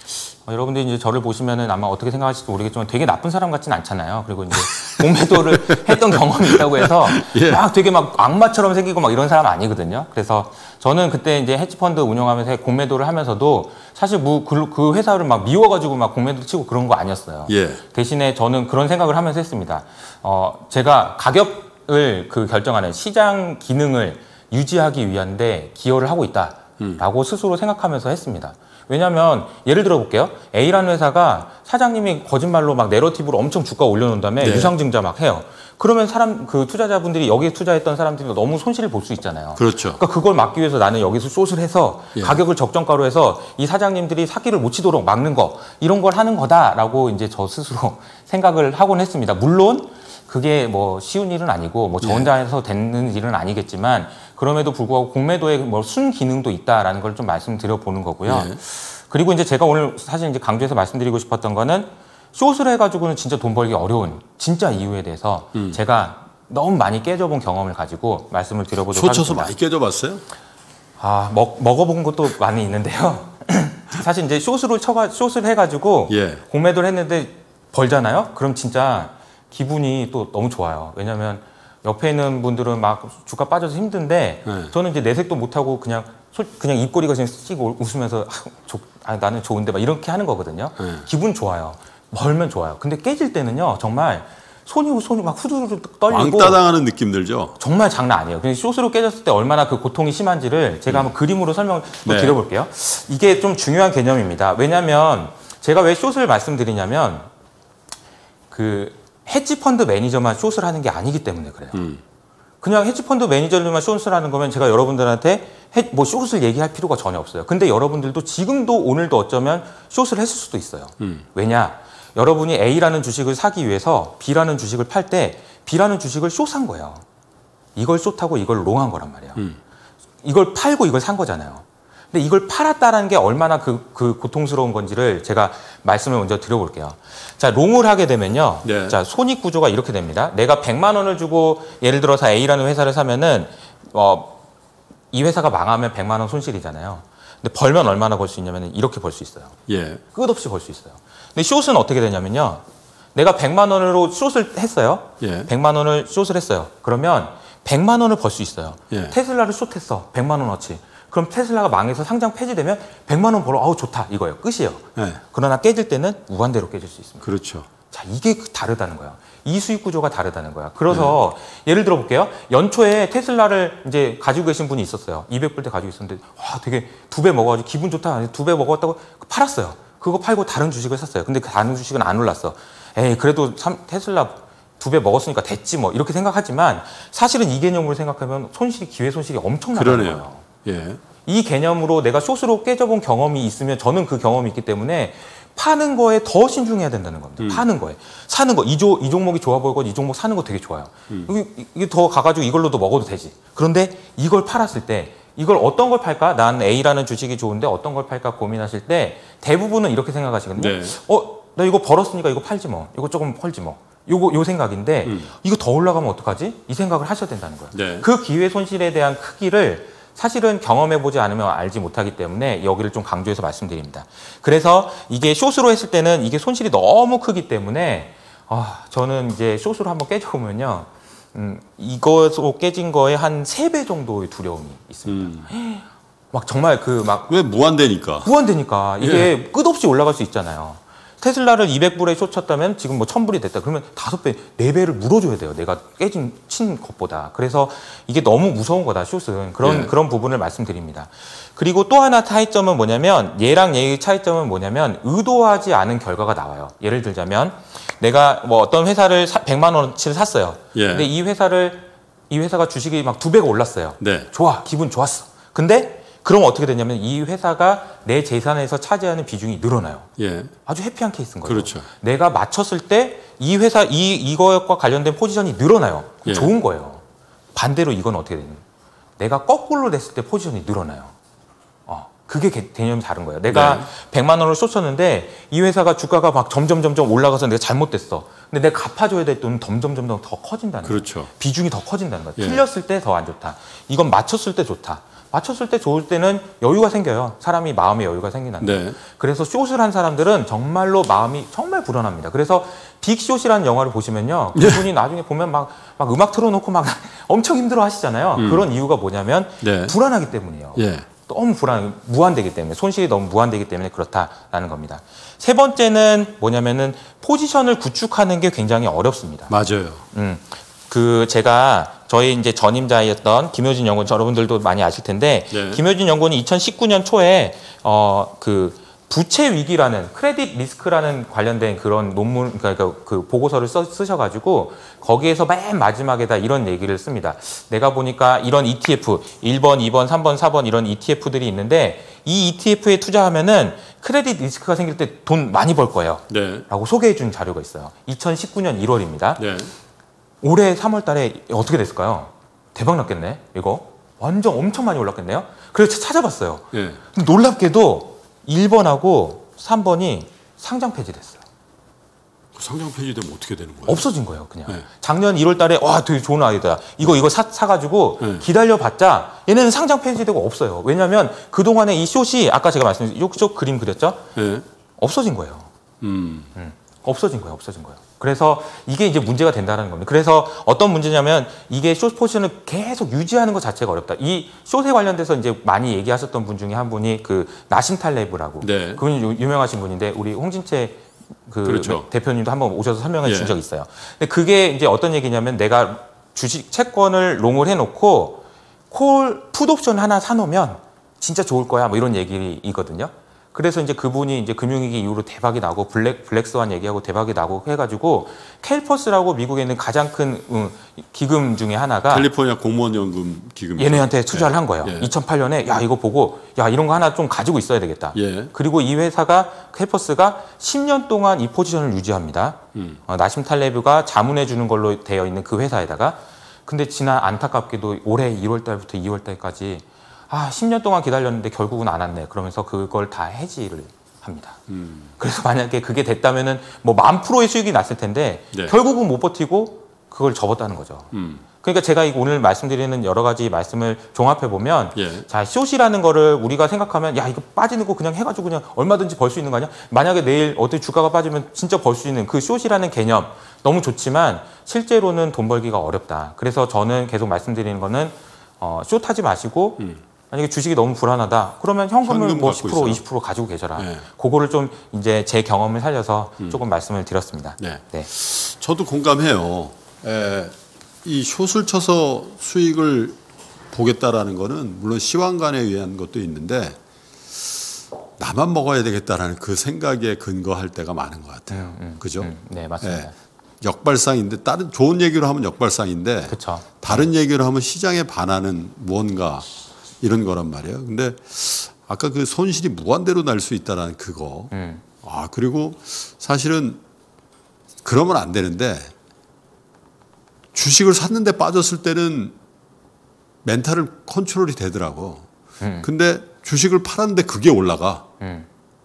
어, 여러분들이 이제 저를 보시면은 아마 어떻게 생각하실지 모르겠지만 되게 나쁜 사람 같진 않잖아요. 그리고 이제 공매도를 했던 경험이 있다고 해서 예. 막 되게 막 악마처럼 생기고 막 이런 사람 아니거든요. 그래서 저는 그때 이제 헤지펀드 운영하면서 공매도를 하면서도 사실 뭐 그 회사를 막 미워가지고 막 공매도 치고 그런 거 아니었어요. 예. 대신에 저는 그런 생각을 하면서 했습니다. 어, 제가 가격을 그 결정하는 시장 기능을 유지하기 위한데 기여를 하고 있다라고 음. 스스로 생각하면서 했습니다. 왜냐하면 예를 들어 볼게요. A라는 회사가 사장님이 거짓말로 막 내러티브로 엄청 주가 올려놓은 다음에 네. 유상증자 막 해요. 그러면 사람 그 투자자분들이 여기에 투자했던 사람들이 너무 손실을 볼 수 있잖아요. 그렇죠. 그러니까 그걸 막기 위해서 나는 여기서 숏을 해서 예. 가격을 적정가로 해서 이 사장님들이 사기를 못 치도록 막는 거 이런 걸 하는 거다라고 이제 저 스스로 생각을 하곤 했습니다. 물론 그게 뭐 쉬운 일은 아니고 뭐 저 혼자 해서 되는 일은 아니겠지만 그럼에도 불구하고 공매도에 뭐 순기능도 있다라는 걸 좀 말씀드려 보는 거고요. 예. 그리고 이제 제가 오늘 사실 이제 강조해서 말씀드리고 싶었던 거는 숏을 해가지고는 진짜 돈 벌기 어려운 진짜 이유에 대해서 음. 제가 너무 많이 깨져본 경험을 가지고 말씀을 드려보도록 하겠습니다. 숏 쳐서 많이 깨져봤어요? 아, 먹, 먹어본 것도 많이 있는데요. 사실 이제 숏으로 쳐가, 숏을 해가지고 예. 공매도를 했는데 벌잖아요? 그럼 진짜 기분이 또 너무 좋아요. 왜냐면 옆에 있는 분들은 막 주가 빠져서 힘든데 네. 저는 이제 내색도 못하고 그냥 그냥 입꼬리가 그냥 씩 웃으면서 아, 조, 아, 나는 좋은데 막 이렇게 하는 거거든요. 네. 기분 좋아요. 벌면 좋아요. 근데 깨질 때는요 정말 손이 손이 막 후두둑 떨리고 왕따당하는 느낌 들죠. 정말 장난 아니에요. 근데 숏으로 깨졌을 때 얼마나 그 고통이 심한지를 제가 음. 한번 그림으로 설명을 네. 드려볼게요. 이게 좀 중요한 개념입니다. 왜냐하면 제가 왜 숏을 말씀드리냐면 그 헤지펀드 매니저만 숏을 하는 게 아니기 때문에 그래요. 음. 그냥 헤지펀드 매니저들만 숏을 하는 거면 제가 여러분들한테 해, 뭐 숏을 얘기할 필요가 전혀 없어요. 근데 여러분들도 지금도 오늘도 어쩌면 숏을 했을 수도 있어요. 음. 왜냐? 여러분이 A라는 주식을 사기 위해서 B라는 주식을 팔 때 B라는 주식을 숏한 거예요. 이걸 숏하고 이걸 롱한 거란 말이에요. 음. 이걸 팔고 이걸 산 거잖아요. 근데 이걸 팔았다라는 게 얼마나 그, 그 고통스러운 건지를 제가 말씀을 먼저 드려볼게요. 자, 롱을 하게 되면요. 네. 자, 손익 구조가 이렇게 됩니다. 내가 백만 원을 주고 예를 들어서 A라는 회사를 사면은, 어, 이 회사가 망하면 백만 원 손실이잖아요. 근데 벌면 얼마나 벌 수 있냐면 이렇게 벌 수 있어요. 예. 끝없이 벌 수 있어요. 근데 숏은 어떻게 되냐면요. 내가 백만 원으로 숏을 했어요. 예. 백만 원을 숏을 했어요. 그러면 백만 원을 벌 수 있어요. 예. 테슬라를 숏했어. 백만 원어치. 그럼 테슬라가 망해서 상장 폐지되면 백만 원 벌어. 아우 좋다 이거예요. 끝이에요. 네. 그러나 깨질 때는 무한대로 깨질 수 있습니다. 그렇죠. 자, 이게 다르다는 거야. 이 수익 구조가 다르다는 거야. 그래서 네. 예를 들어 볼게요. 연초에 테슬라를 이제 가지고 계신 분이 있었어요. 이백 불 대 가지고 있었는데 와 되게 두 배 먹어가지고 기분 좋다. 두 배 먹었다고 팔았어요. 그거 팔고 다른 주식을 샀어요. 근데 그 다른 주식은 안 올랐어. 에이 그래도 테슬라 두 배 먹었으니까 됐지 뭐 이렇게 생각하지만 사실은 이 개념으로 생각하면 손실이 기회 손실이 엄청나는 거예요. 예. 이 개념으로 내가 숏으로 깨져본 경험이 있으면 저는 그 경험이 있기 때문에 파는 거에 더 신중해야 된다는 겁니다. 음. 파는 거에. 사는 거. 이, 조, 이 종목이 좋아 보이고 이 종목 사는 거 되게 좋아요. 음. 이게, 이게 더 가가지고 이걸로도 먹어도 되지. 그런데 이걸 팔았을 때 이걸 어떤 걸 팔까? 난 A라는 주식이 좋은데 어떤 걸 팔까 고민하실 때 대부분은 이렇게 생각하시거든요. 네. 어, 나 이거 벌었으니까 이거 팔지 뭐. 이거 조금 펄지 뭐. 요거 요 생각인데 음. 이거 더 올라가면 어떡하지? 이 생각을 하셔야 된다는 거예요. 네. 그 기회 손실에 대한 크기를 사실은 경험해보지 않으면 알지 못하기 때문에 여기를 좀 강조해서 말씀드립니다. 그래서 이게 숏으로 했을 때는 이게 손실이 너무 크기 때문에 아, 저는 이제 숏으로 한번 깨져보면요. 음, 이것으로 깨진 거에 한 세 배 정도의 두려움이 있습니다. 음. 막 정말 그 막. 왜 무한대니까? 무한대니까. 이게 예. 끝없이 올라갈 수 있잖아요. 테슬라를 이백 불에 숏 쳤다면 지금 뭐 천 불이 됐다. 그러면 다섯 배, 네 배를 물어줘야 돼요. 내가 깨진, 친 것보다. 그래서 이게 너무 무서운 거다, 숏은. 그런, 예. 그런 부분을 말씀드립니다. 그리고 또 하나 차이점은 뭐냐면, 얘랑 얘의 차이점은 뭐냐면, 의도하지 않은 결과가 나와요. 예를 들자면, 내가 뭐 어떤 회사를 사, 백만 원어치를 샀어요. 예. 근데 이 회사를, 이 회사가 주식이 막 두 배가 올랐어요. 네. 좋아, 기분 좋았어. 근데 그럼 어떻게 되냐면 이 회사가 내 재산에서 차지하는 비중이 늘어나요. 예. 아주 해피한 케이스인 거죠. 그렇죠. 내가 맞췄을 때 이 회사 이 이거과 관련된 포지션이 늘어나요. 예. 좋은 거예요. 반대로 이건 어떻게 되냐면 내가 거꾸로 냈을 때 포지션이 늘어나요. 어, 그게 개, 개념이 다른 거예요. 내가 네. 백만 원을 쏟쳤는데 이 회사가 주가가 막 점점 점점 올라가서 내가 잘못됐어. 근데 내가 갚아줘야 될 돈은 점점 점점 더 커진다는 그렇죠. 거예요. 비중이 더 커진다는 거예요. 예. 틀렸을 때 더 안 좋다. 이건 맞췄을 때 좋다. 맞췄을 때 좋을 때는 여유가 생겨요. 사람이 마음의 여유가 생기는 거예요. 네. 그래서 숏을 한 사람들은 정말로 마음이 정말 불안합니다. 그래서 빅숏이라는 영화를 보시면요. 그분이 나중에 보면 막, 막 음악 틀어놓고 막 엄청 힘들어 하시잖아요. 음. 그런 이유가 뭐냐면 네. 불안하기 때문이에요. 예. 너무 불안, 무한되기 때문에, 손실이 너무 무한되기 때문에 그렇다라는 겁니다. 세 번째는 뭐냐면은 포지션을 구축하는 게 굉장히 어렵습니다. 맞아요. 음, 그 제가 저희 이제 전임자였던 김효진 연구원, 여러분들도 많이 아실 텐데, 네. 김효진 연구원이 이천십구 년 초에 어 그 부채 위기라는 크레딧 리스크라는 관련된 그런 논문, 그러니까 그 보고서를 써, 쓰셔가지고 거기에서 맨 마지막에다 이런 얘기를 씁니다. 내가 보니까 이런 이티에프 일 번, 이 번, 삼 번, 사 번 이런 이티에프들이 있는데 이 이티에프에 투자하면은 크레딧 리스크가 생길 때 돈 많이 벌 거예요. 네. 라고 소개해 준 자료가 있어요. 이천십구 년 일월입니다. 네. 올해 삼월 달에 어떻게 됐을까요? 대박 났겠네, 이거. 완전 엄청 많이 올랐겠네요. 그래서 찾아봤어요. 예. 근데 놀랍게도 일 번하고 삼 번이 상장 폐지됐어요. 상장 폐지되면 어떻게 되는 거예요? 없어진 거예요, 그냥. 네. 작년 일월 달에 와, 되게 좋은 아이디어다. 이거 이거 사, 사가지고 네. 기다려봤자 얘네는 상장 폐지되고 없어요. 왜냐하면 그동안에 이 숏이 아까 제가 말씀드린 숏 그림 그렸죠? 예. 없어진 거예요. 음. 음, 없어진 거예요, 없어진 거예요. 그래서 이게 이제 문제가 된다는 겁니다. 그래서 어떤 문제냐면 이게 숏 포지션을 계속 유지하는 것 자체가 어렵다. 이 숏에 관련돼서 이제 많이 얘기하셨던 분 중에 한 분이 그 나심 탈레브라고. 네. 그분이 유- 유명하신 분인데 우리 홍진채 그 그렇죠. 대표님도 한번 오셔서 설명해 주신 예. 적이 있어요. 근데 그게 이제 어떤 얘기냐면 내가 주식 채권을 롱을 해놓고 콜 풋옵션 하나 사놓으면 진짜 좋을 거야. 뭐 이런 얘기이거든요. 그래서 이제 그분이 이제 금융위기 이후로 대박이 나고 블랙 블랙스완 얘기하고 대박이 나고 해가지고 캘퍼스라고 미국에 있는 가장 큰 음, 기금 중에 하나가 캘리포니아 공무원 연금 기금. 얘네한테 투자를 한 거예요. 예. 이천팔 년에 야 이거 보고 야 이런 거 하나 좀 가지고 있어야 되겠다. 예. 그리고 이 회사가 캘퍼스가 십 년 동안 이 포지션을 유지합니다. 음. 어, 나심 탈레브가 자문해 주는 걸로 되어 있는 그 회사에다가 근데 지난 안타깝게도 올해 일월 달부터 이월 달까지 아 십 년 동안 기다렸는데 결국은 안 왔네. 그러면서 그걸 다 해지를 합니다. 음. 그래서 만약에 그게 됐다면은 뭐 만 프로의 수익이 났을 텐데 네. 결국은 못 버티고 그걸 접었다는 거죠. 음. 그러니까 제가 이거 오늘 말씀드리는 여러 가지 말씀을 종합해 보면 예. 자 숏이라는 거를 우리가 생각하면 야 이거 빠지는 거 그냥 해가지고 그냥 얼마든지 벌 수 있는 거 아니야? 만약에 내일 어떻게 주가가 빠지면 진짜 벌 수 있는 그 숏이라는 개념 너무 좋지만 실제로는 돈 벌기가 어렵다. 그래서 저는 계속 말씀드리는 거는 어, 숏하지 마시고 음. 만약에 주식이 너무 불안하다. 그러면 현금을 현금 뭐 갖고 십 퍼센트, 있어라. 이십 퍼센트 가지고 계셔라. 네. 그거를 좀 이제 제 경험을 살려서 조금 말씀을 드렸습니다. 네. 네. 저도 공감해요. 에, 이 숏을 쳐서 수익을 보겠다라는 거는 물론 시황관에 의한 것도 있는데 나만 먹어야 되겠다라는 그 생각에 근거할 때가 많은 것 같아요. 음, 음, 그죠? 음, 네, 맞습니다. 예. 역발상인데 다른 좋은 얘기로 하면 역발상인데 그렇죠. 다른 얘기로 하면 시장에 반하는 무언가 이런 거란 말이에요. 근데 아까 그 손실이 무한대로 날 수 있다라는 그거. 음. 아 그리고 사실은 그러면 안 되는데 주식을 샀는데 빠졌을 때는 멘탈을 컨트롤이 되더라고. 음. 근데 주식을 팔았는데 그게 올라가. 음.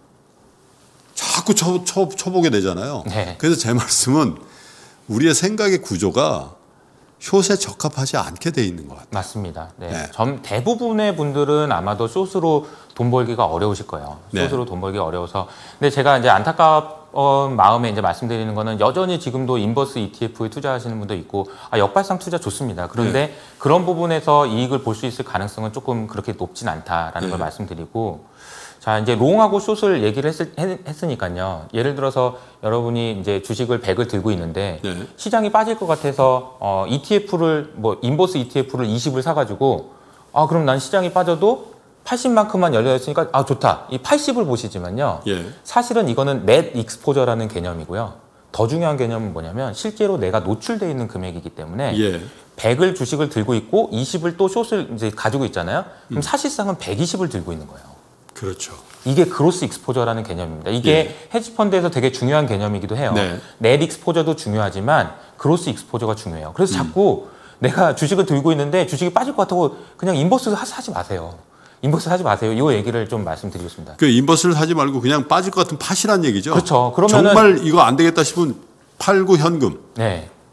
자꾸 쳐, 쳐, 쳐보게 되잖아요. 네. 그래서 제 말씀은 우리의 생각의 구조가 숏에 적합하지 않게 돼 있는 것 같아요. 맞습니다. 네. 네. 전 대부분의 분들은 아마도 숏으로 돈 벌기가 어려우실 거예요. 네. 숏으로 돈 벌기가 어려워서. 근데 제가 이제 안타까운 마음에 이제 말씀드리는 거는 여전히 지금도 인버스 이티에프에 투자하시는 분도 있고 아, 역발상 투자 좋습니다. 그런데 네. 그런 부분에서 이익을 볼 수 있을 가능성은 조금 그렇게 높진 않다라는 네. 걸 말씀드리고 자, 이제 롱하고 숏을 얘기를 했, 했, 했으니까요. 예를 들어서 여러분이 이제 주식을 백을 들고 있는데 네. 시장이 빠질 것 같아서 어, 이티에프를 뭐 인버스 이티에프를 이십을 사가지고 아 그럼 난 시장이 빠져도 팔십만큼만 열려 있으니까 아 좋다. 이 팔십을 보시지만요. 예. 사실은 이거는 넷 익스포저라는 개념이고요. 더 중요한 개념은 뭐냐면 실제로 내가 노출돼 있는 금액이기 때문에 예. 백을 주식을 들고 있고 이십을 또 숏을 이제 가지고 있잖아요. 그럼 음. 사실상은 백이십을 들고 있는 거예요. 그렇죠. 이게 그로스 익스포저라는 개념입니다. 이게 예. 헤지펀드에서 되게 중요한 개념이기도 해요. 네. 넷 익스포저도 중요하지만 그로스 익스포저가 중요해요. 그래서 자꾸 내가 주식을 들고 있는데 주식이 빠질 것 같다고 그냥 인버스 사지 마세요. 인버스 사지 마세요. 이 얘기를 좀 말씀드리겠습니다. 그 인버스를 하지 말고 그냥 빠질 것 같은 파시란 얘기죠. 그렇죠. 그러면은- 정말 이거 안 되겠다 싶으면 팔고 현금. 네.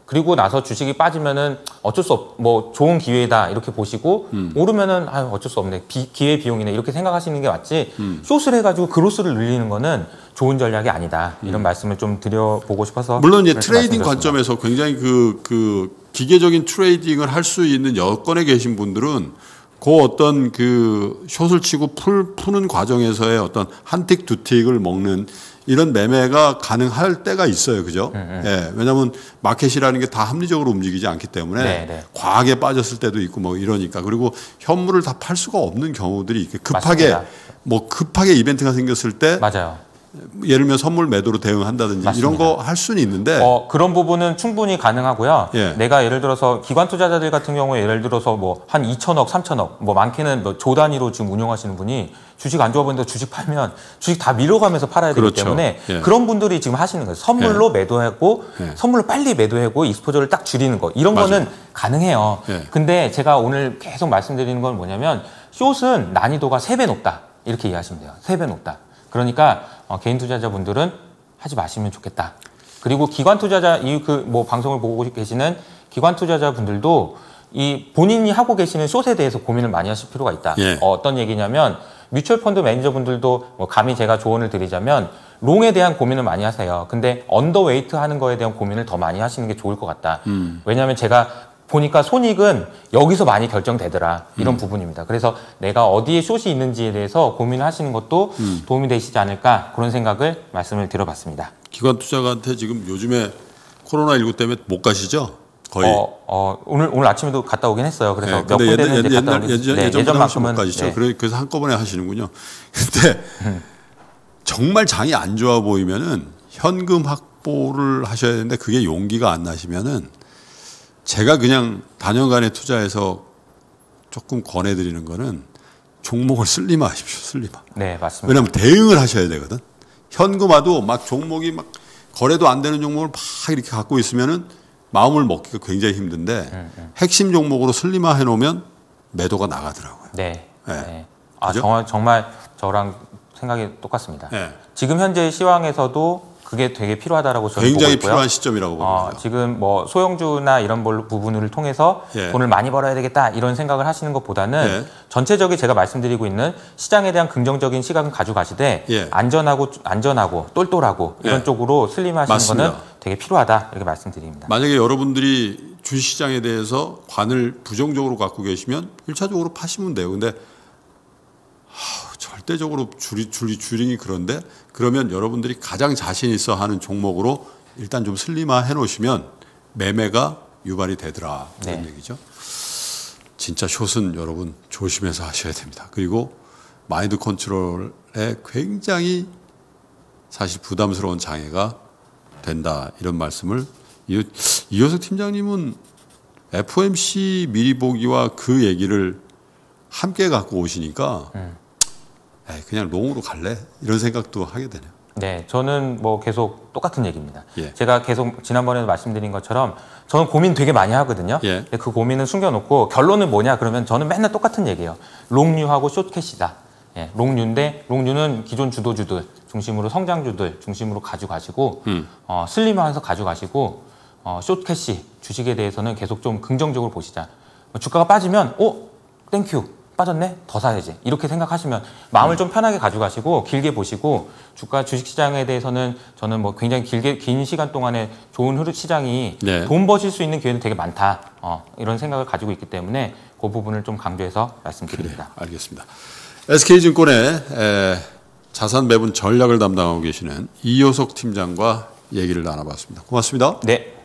그리고 나서 주식이 빠지면은 어쩔 수 없, 뭐 좋은 기회다 이렇게 보시고 음. 오르면은 아 어쩔 수 없네 비, 기회 비용이네 이렇게 생각하시는 게 맞지 음. 숏을 해가지고 그로스를 늘리는 거는 좋은 전략이 아니다 이런 음. 말씀을 좀 드려보고 싶어서 물론 이제 그래서 트레이딩 말씀드렸습니다. 관점에서 굉장히 그, 그 기계적인 트레이딩을 할 수 있는 여건에 계신 분들은 그 어떤 그 숏을 치고 풀, 푸는 과정에서의 어떤 한 틱 두 틱을 먹는 이런 매매가 가능할 때가 있어요. 그죠? 음, 음. 예. 왜냐하면 마켓이라는 게 다 합리적으로 움직이지 않기 때문에 네, 네. 과하게 빠졌을 때도 있고 뭐 이러니까. 그리고 현물을 다 팔 수가 없는 경우들이 이렇게 급하게 맞습니다. 뭐 급하게 이벤트가 생겼을 때 맞아요. 예를 들면 선물 매도로 대응한다든지 맞습니다. 이런 거 할 수는 있는데 어, 그런 부분은 충분히 가능하고요. 예. 내가 예를 들어서 기관 투자자들 같은 경우에 예를 들어서 뭐 한 이천억, 삼천억, 뭐 많게는 뭐 조 단위로 지금 운영하시는 분이 주식 안 좋아 보이는데 주식 팔면 주식 다 밀어가면서 팔아야 되기 그렇죠. 때문에 예. 그런 분들이 지금 하시는 거예요. 선물로 매도하고 예. 선물로 빨리 매도하고 익스포저를 딱 줄이는 거. 이런 맞아요. 거는 가능해요. 예. 근데 제가 오늘 계속 말씀드리는 건 뭐냐면 숏은 난이도가 세 배 높다. 이렇게 이해하시면 돼요. 세 배 높다. 그러니까 어, 개인 투자자분들은 하지 마시면 좋겠다. 그리고 기관 투자자 이 그 뭐 방송을 보고 계시는 기관 투자자분들도 이 본인이 하고 계시는 숏에 대해서 고민을 많이 하실 필요가 있다. 예. 어, 어떤 얘기냐면 뮤추얼 펀드 매니저분들도 뭐 감히 제가 조언을 드리자면 롱에 대한 고민을 많이 하세요. 근데 언더웨이트 하는 거에 대한 고민을 더 많이 하시는 게 좋을 것 같다. 음. 왜냐하면 제가 보니까 손익은 여기서 많이 결정되더라. 이런 음. 부분입니다. 그래서 내가 어디에 숏이 있는지에 대해서 고민을 하시는 것도 음. 도움이 되시지 않을까 그런 생각을 말씀을 드려봤습니다. 기관 투자가한테 지금 요즘에 코로나십구 때문에 못 가시죠? 거의. 어, 어, 오늘 오늘 아침에도 갔다 오긴 했어요. 그래서 네, 몇 근데 군데는 옛날, 이제 갔다 옛날, 오긴 예전, 네, 예전만큼은 못 예전만큼은 가시죠. 네. 그래, 그래서 한꺼번에 하시는군요. 근데 음. 정말 장이 안 좋아 보이면은 현금 확보를 하셔야 되는데 그게 용기가 안 나시면은 제가 그냥 단연간에 투자해서 조금 권해드리는 거는 종목을 슬림하십시오. 슬림화. 네, 맞습니다. 왜냐하면 대응을 하셔야 되거든. 현금화도 막 종목이 막 거래도 안 되는 종목을 막 이렇게 갖고 있으면은 마음을 먹기가 굉장히 힘든데 음, 음. 핵심 종목으로 슬림화 해놓으면 매도가 나가더라고요. 네. 네. 네. 아, 그죠? 정말, 정말 저랑 생각이 똑같습니다. 네. 지금 현재 시황에서도 그게 되게 필요하다라고 저는 굉장히 보고 있고요. 필요한 시점이라고 봅니다. 어, 지금 뭐 소형주나 이런 부분을 통해서 예. 돈을 많이 벌어야 되겠다 이런 생각을 하시는 것보다는 예. 전체적인 제가 말씀드리고 있는 시장에 대한 긍정적인 시각은 가져가시되 예. 안전하고 안전하고 똘똘하고 이런 예. 쪽으로 슬림하시는 맞습니다. 거는 되게 필요하다 이렇게 말씀드립니다. 만약에 여러분들이 주식시장에 대해서 관을 부정적으로 갖고 계시면 일차적으로 파시면 돼요. 근데 하, 절대적으로 줄이, 줄이, 줄이기 그런데 그러면 여러분들이 가장 자신 있어 하는 종목으로 일단 좀 슬림화 해놓으시면 매매가 유발이 되더라. 이런 네. 얘기죠. 진짜 숏은 여러분 조심해서 하셔야 됩니다. 그리고 마인드 컨트롤에 굉장히 사실 부담스러운 장애가 된다. 이런 말씀을 이, 이효석 팀장님은 에프오엠씨 미리 보기와 그 얘기를 함께 갖고 오시니까 음. 에이, 그냥 롱으로 갈래? 이런 생각도 하게 되네요. 네, 저는 뭐 계속 똑같은 얘기입니다. 예. 제가 계속 지난번에도 말씀드린 것처럼 저는 고민 되게 많이 하거든요. 예. 근데 그 고민은 숨겨놓고 결론은 뭐냐 그러면 저는 맨날 똑같은 얘기예요. 롱류하고 숏캐시다. 예, 롱류인데 롱류는 기존 주도주들 중심으로 성장주들 중심으로 가져가시고 음. 어, 슬림화해서 가져가시고 어, 숏캐시 주식에 대해서는 계속 좀 긍정적으로 보시자. 주가가 빠지면 어? 땡큐. 빠졌네? 더 사야지. 이렇게 생각하시면 마음을 좀 편하게 가져가시고 길게 보시고 주가 주식시장에 대해서는 저는 뭐 굉장히 길게 긴 시간 동안에 좋은 흐름 시장이 네. 돈 버실 수 있는 기회는 되게 많다. 어, 이런 생각을 가지고 있기 때문에 그 부분을 좀 강조해서 말씀드립니다. 그래, 알겠습니다. 에스케이증권의 에, 자산 배분 전략을 담당하고 계시는 이효석 팀장과 얘기를 나눠봤습니다. 고맙습니다. 네.